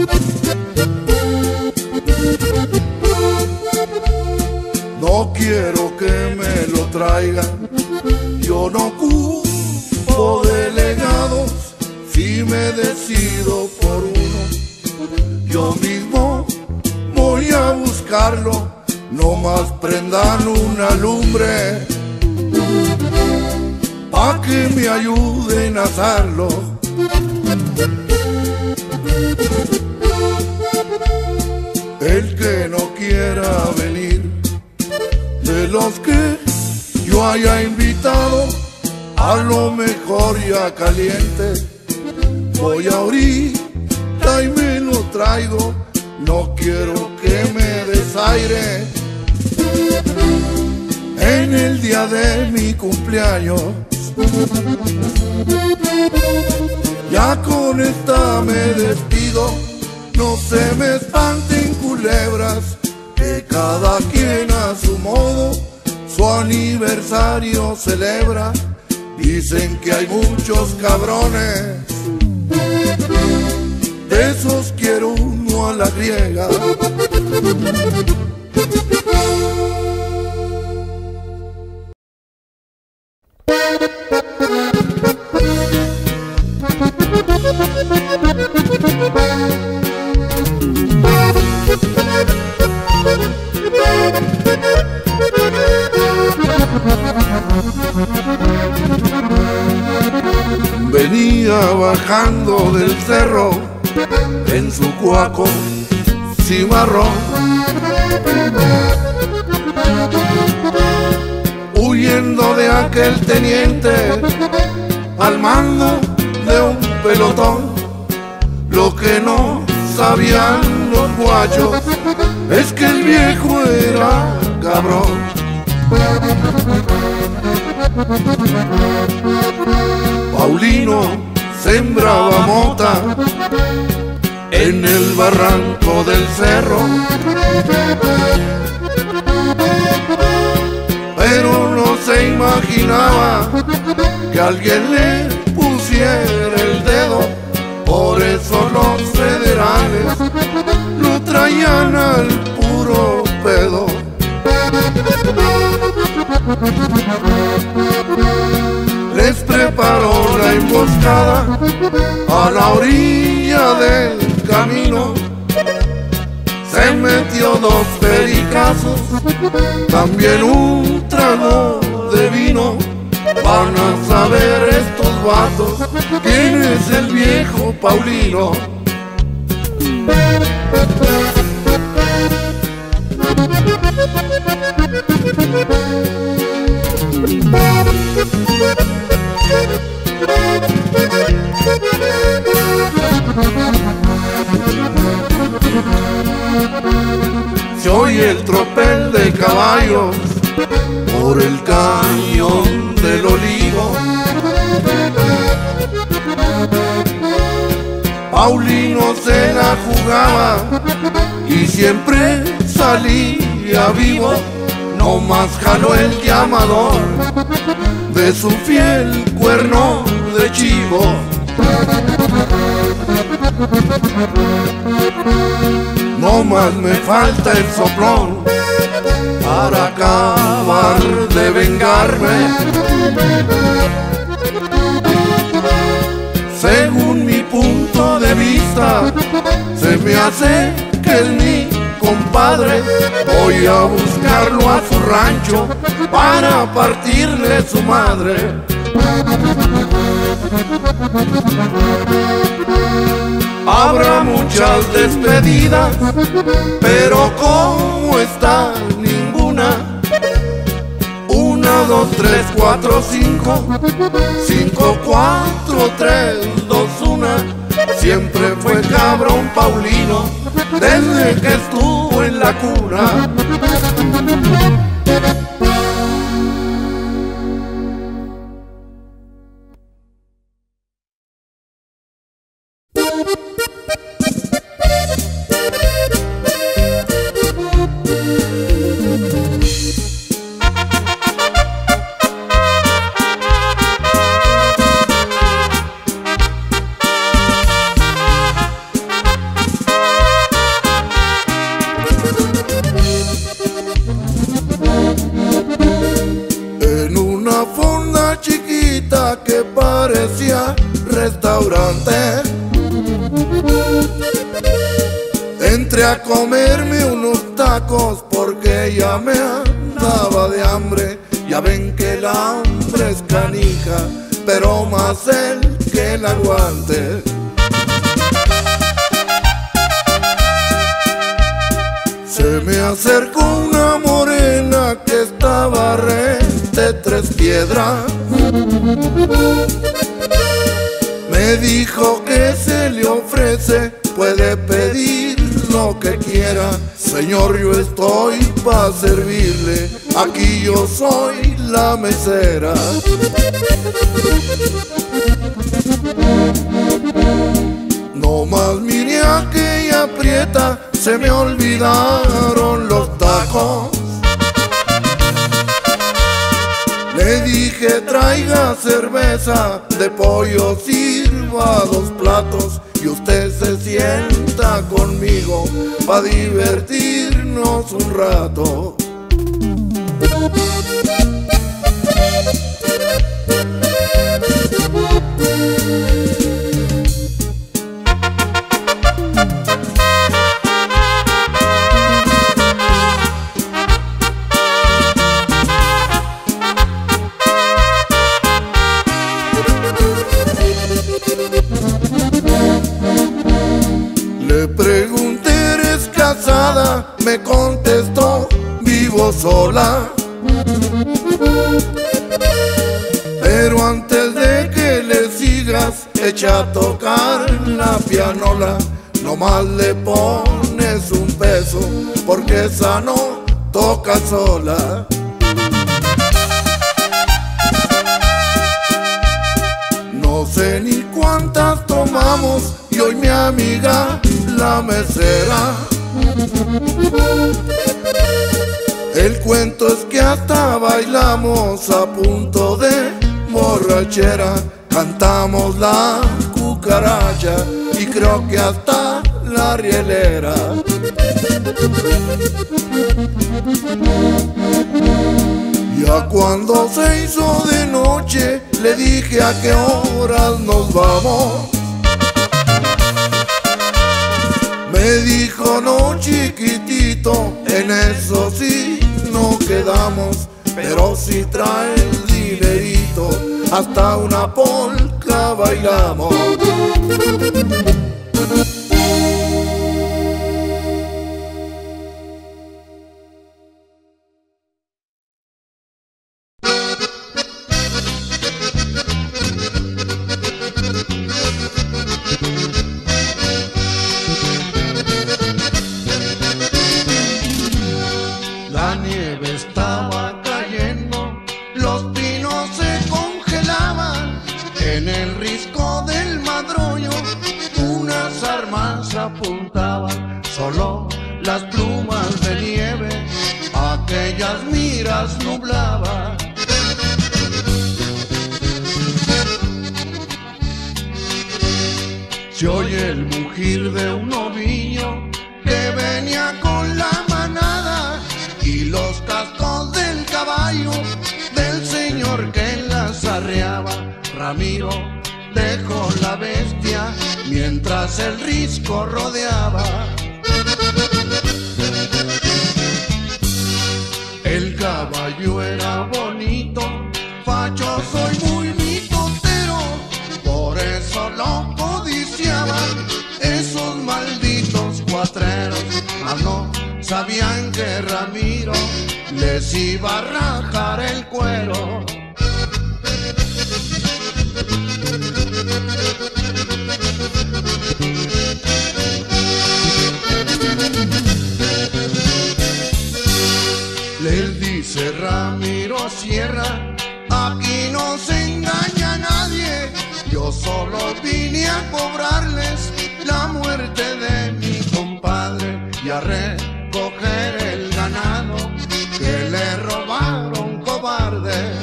B: No quiero que me lo traigan, yo no ocupo delegados. Si me decido por uno, yo mismo voy a buscarlo. No más prendan una lumbre pa' que me ayuden a asarlo. El que no quiera venir, de los que yo haya invitado, a lo mejor ya caliente, voy ahorita y me lo traigo. No quiero que me desaire en el día de mi cumpleaños. Ya con esta me despido, no se me espanten culebras, que cada quien a su modo su aniversario celebra. Dicen que hay muchos cabrones, de esos quiero uno a la griega. Venía bajando del cerro en su cuaco cimarrón, huyendo de aquel teniente al mando de un pelotón. Lo que no sabían los guachos es que el viejo era cabrón. Paulino sembraba mota en el barranco del cerro, pero no se imaginaba que alguien le pusiera el dedo. Por eso los federales lo traían al puro pedo. Les preparó la emboscada a la orilla del camino. Se metió dos pericazos, también un trago de vino. Van a saber estos vatos quién es el viejo Paulino. Se oye el tropel de caballos por el cañón del Olivo. Paulino se la jugaba y siempre salía vivo. No más jaló el llamador de su fiel cuerno de chivo. No más me falta el soplón para acabar de vengarme. Según mi punto de vista, se me hace que el mi compadre, voy a buscarlo a su rancho para partirle su madre. Habrá muchas despedidas, pero ¿cómo está ninguna? Una, dos, tres, cuatro, cinco, cinco, cuatro, tres, dos, una. Siempre fue cabrón Paulino desde que estuvo en la cuna. Entré a comerme unos tacos porque ya me andaba de hambre. Ya ven que el hambre es canija, pero más el que la aguante. Se me acercó una morena que estaba re de tres piedras. Me dijo que se le ofrece, puede pedir lo que quiera. Señor, yo estoy para servirle, aquí yo soy la mesera. No más miré a aquella prieta, se me olvidaron los tacos. Le dije traiga cerveza, de pollo sirva dos platos y usted se sienta conmigo pa' divertirnos un rato. Le pregunté, ¿eres casada? Me contestó, vivo sola. Pero antes de que le sigas, echa a tocar la pianola. Nomás le pones un peso, porque esa no toca sola. No sé ni cuántas tomamos y hoy mi amiga la mesera. El cuento es que hasta bailamos a punto de borrachera. Cantamos la cucaracha y creo que hasta la rielera. Ya cuando se hizo de noche, le dije a qué horas nos vamos. Me dijo no chiquitito, en eso sí no quedamos, pero si trae el dinerito, hasta una polca bailamos. La nieve estaba cayendo, los pinos se congelaban. En el risco del madroño unas armas apuntaban. Solo las plumas de nieve aquellas miras nublaban. Se oye el mugir de un ovillo que venía con la manada y los cascos del caballo del señor que las arreaba. Ramiro dejó la bestia mientras el risco rodeaba. novio era bonito, fachoso y muy mitotero, por eso lo codiciaban esos malditos cuatreros. Mas no sabían que Ramiro les iba a rajar el cuero. Les dice Ramiro Sierra, aquí no se engaña a nadie, yo solo vine a cobrarles la muerte de mi compadre y a recoger el ganado que le robaron cobardes.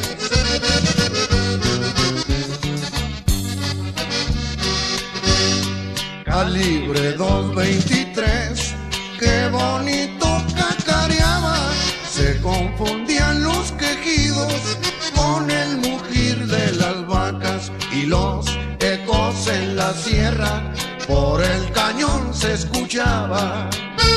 B: Calibre dos veintitrés, qué bonito cacareaba, se confundían los quejidos con el mugir de las vacas y los ecos en la sierra por el cañón se escuchaba.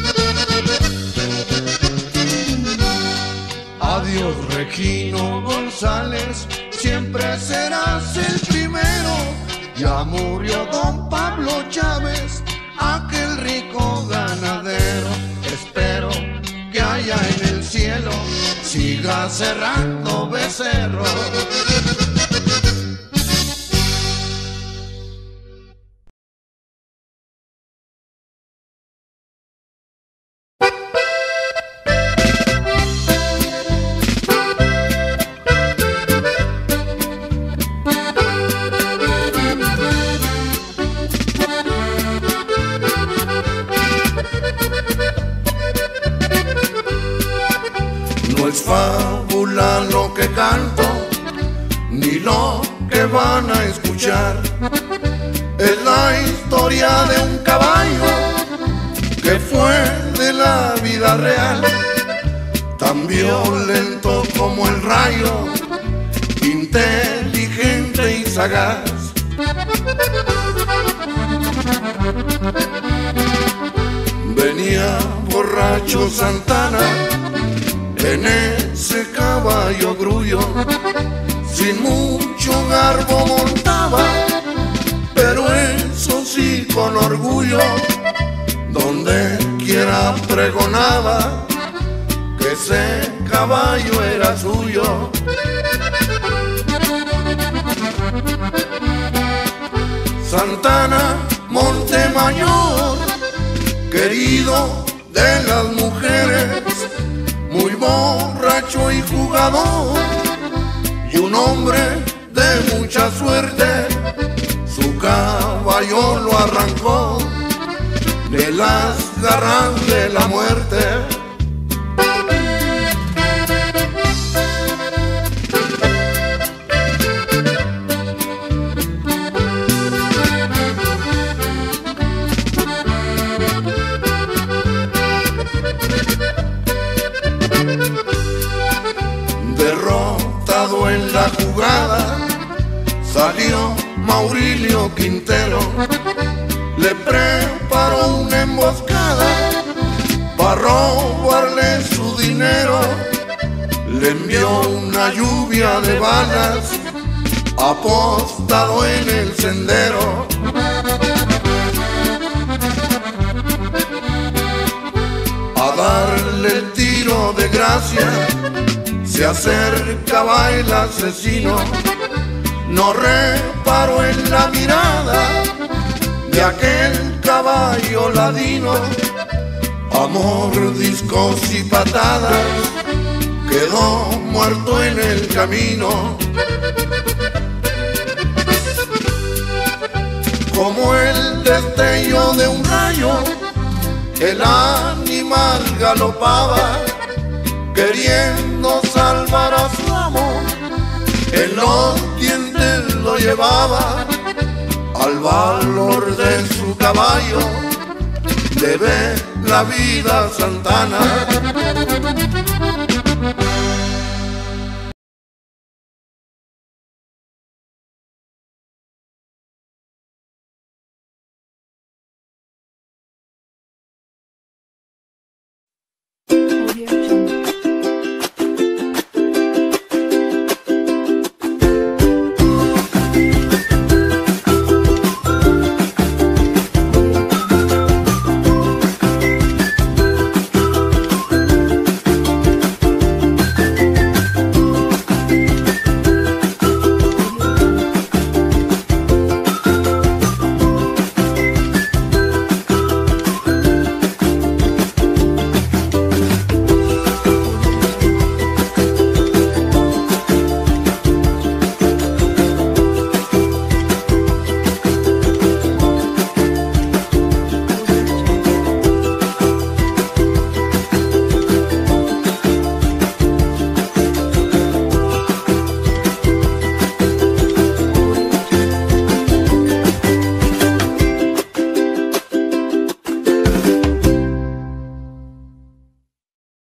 B: Adiós Regino González, siempre serás el primero. Ya murió don Pablo Chávez, aquel rico ganadero. Espero que allá en el cielo siga cerrando becerros. No es fábula lo que canto, ni lo que van a escuchar. Es la historia de un caballo que fue de la vida real, tan violento como el rayo, inteligente y sagaz. Venía borracho Santana en ese caballo grullo, sin mucho garbo montaba, pero eso sí con orgullo, donde quiera pregonaba que ese caballo era suyo. Santana Montemayor, querido de las mujeres, muy borracho y jugador, y un hombre de mucha suerte, su caballo lo arrancó de las garras de la muerte. Derrotado en la jugada, salió Maurilio Quintero, le preparó una emboscada para robarle su dinero, le envió una lluvia de balas apostado en el sendero. A darle el tiro de gracia se acercaba el asesino, no reparó en la mirada de aquel caballo ladino. A mordiscos y patadas quedó muerto en el camino. Como el destello de un rayo, el animal galopaba, queriendo salvar a su amo, en los dientes lo llevaba. Al valor de su caballo debe la vida Santana.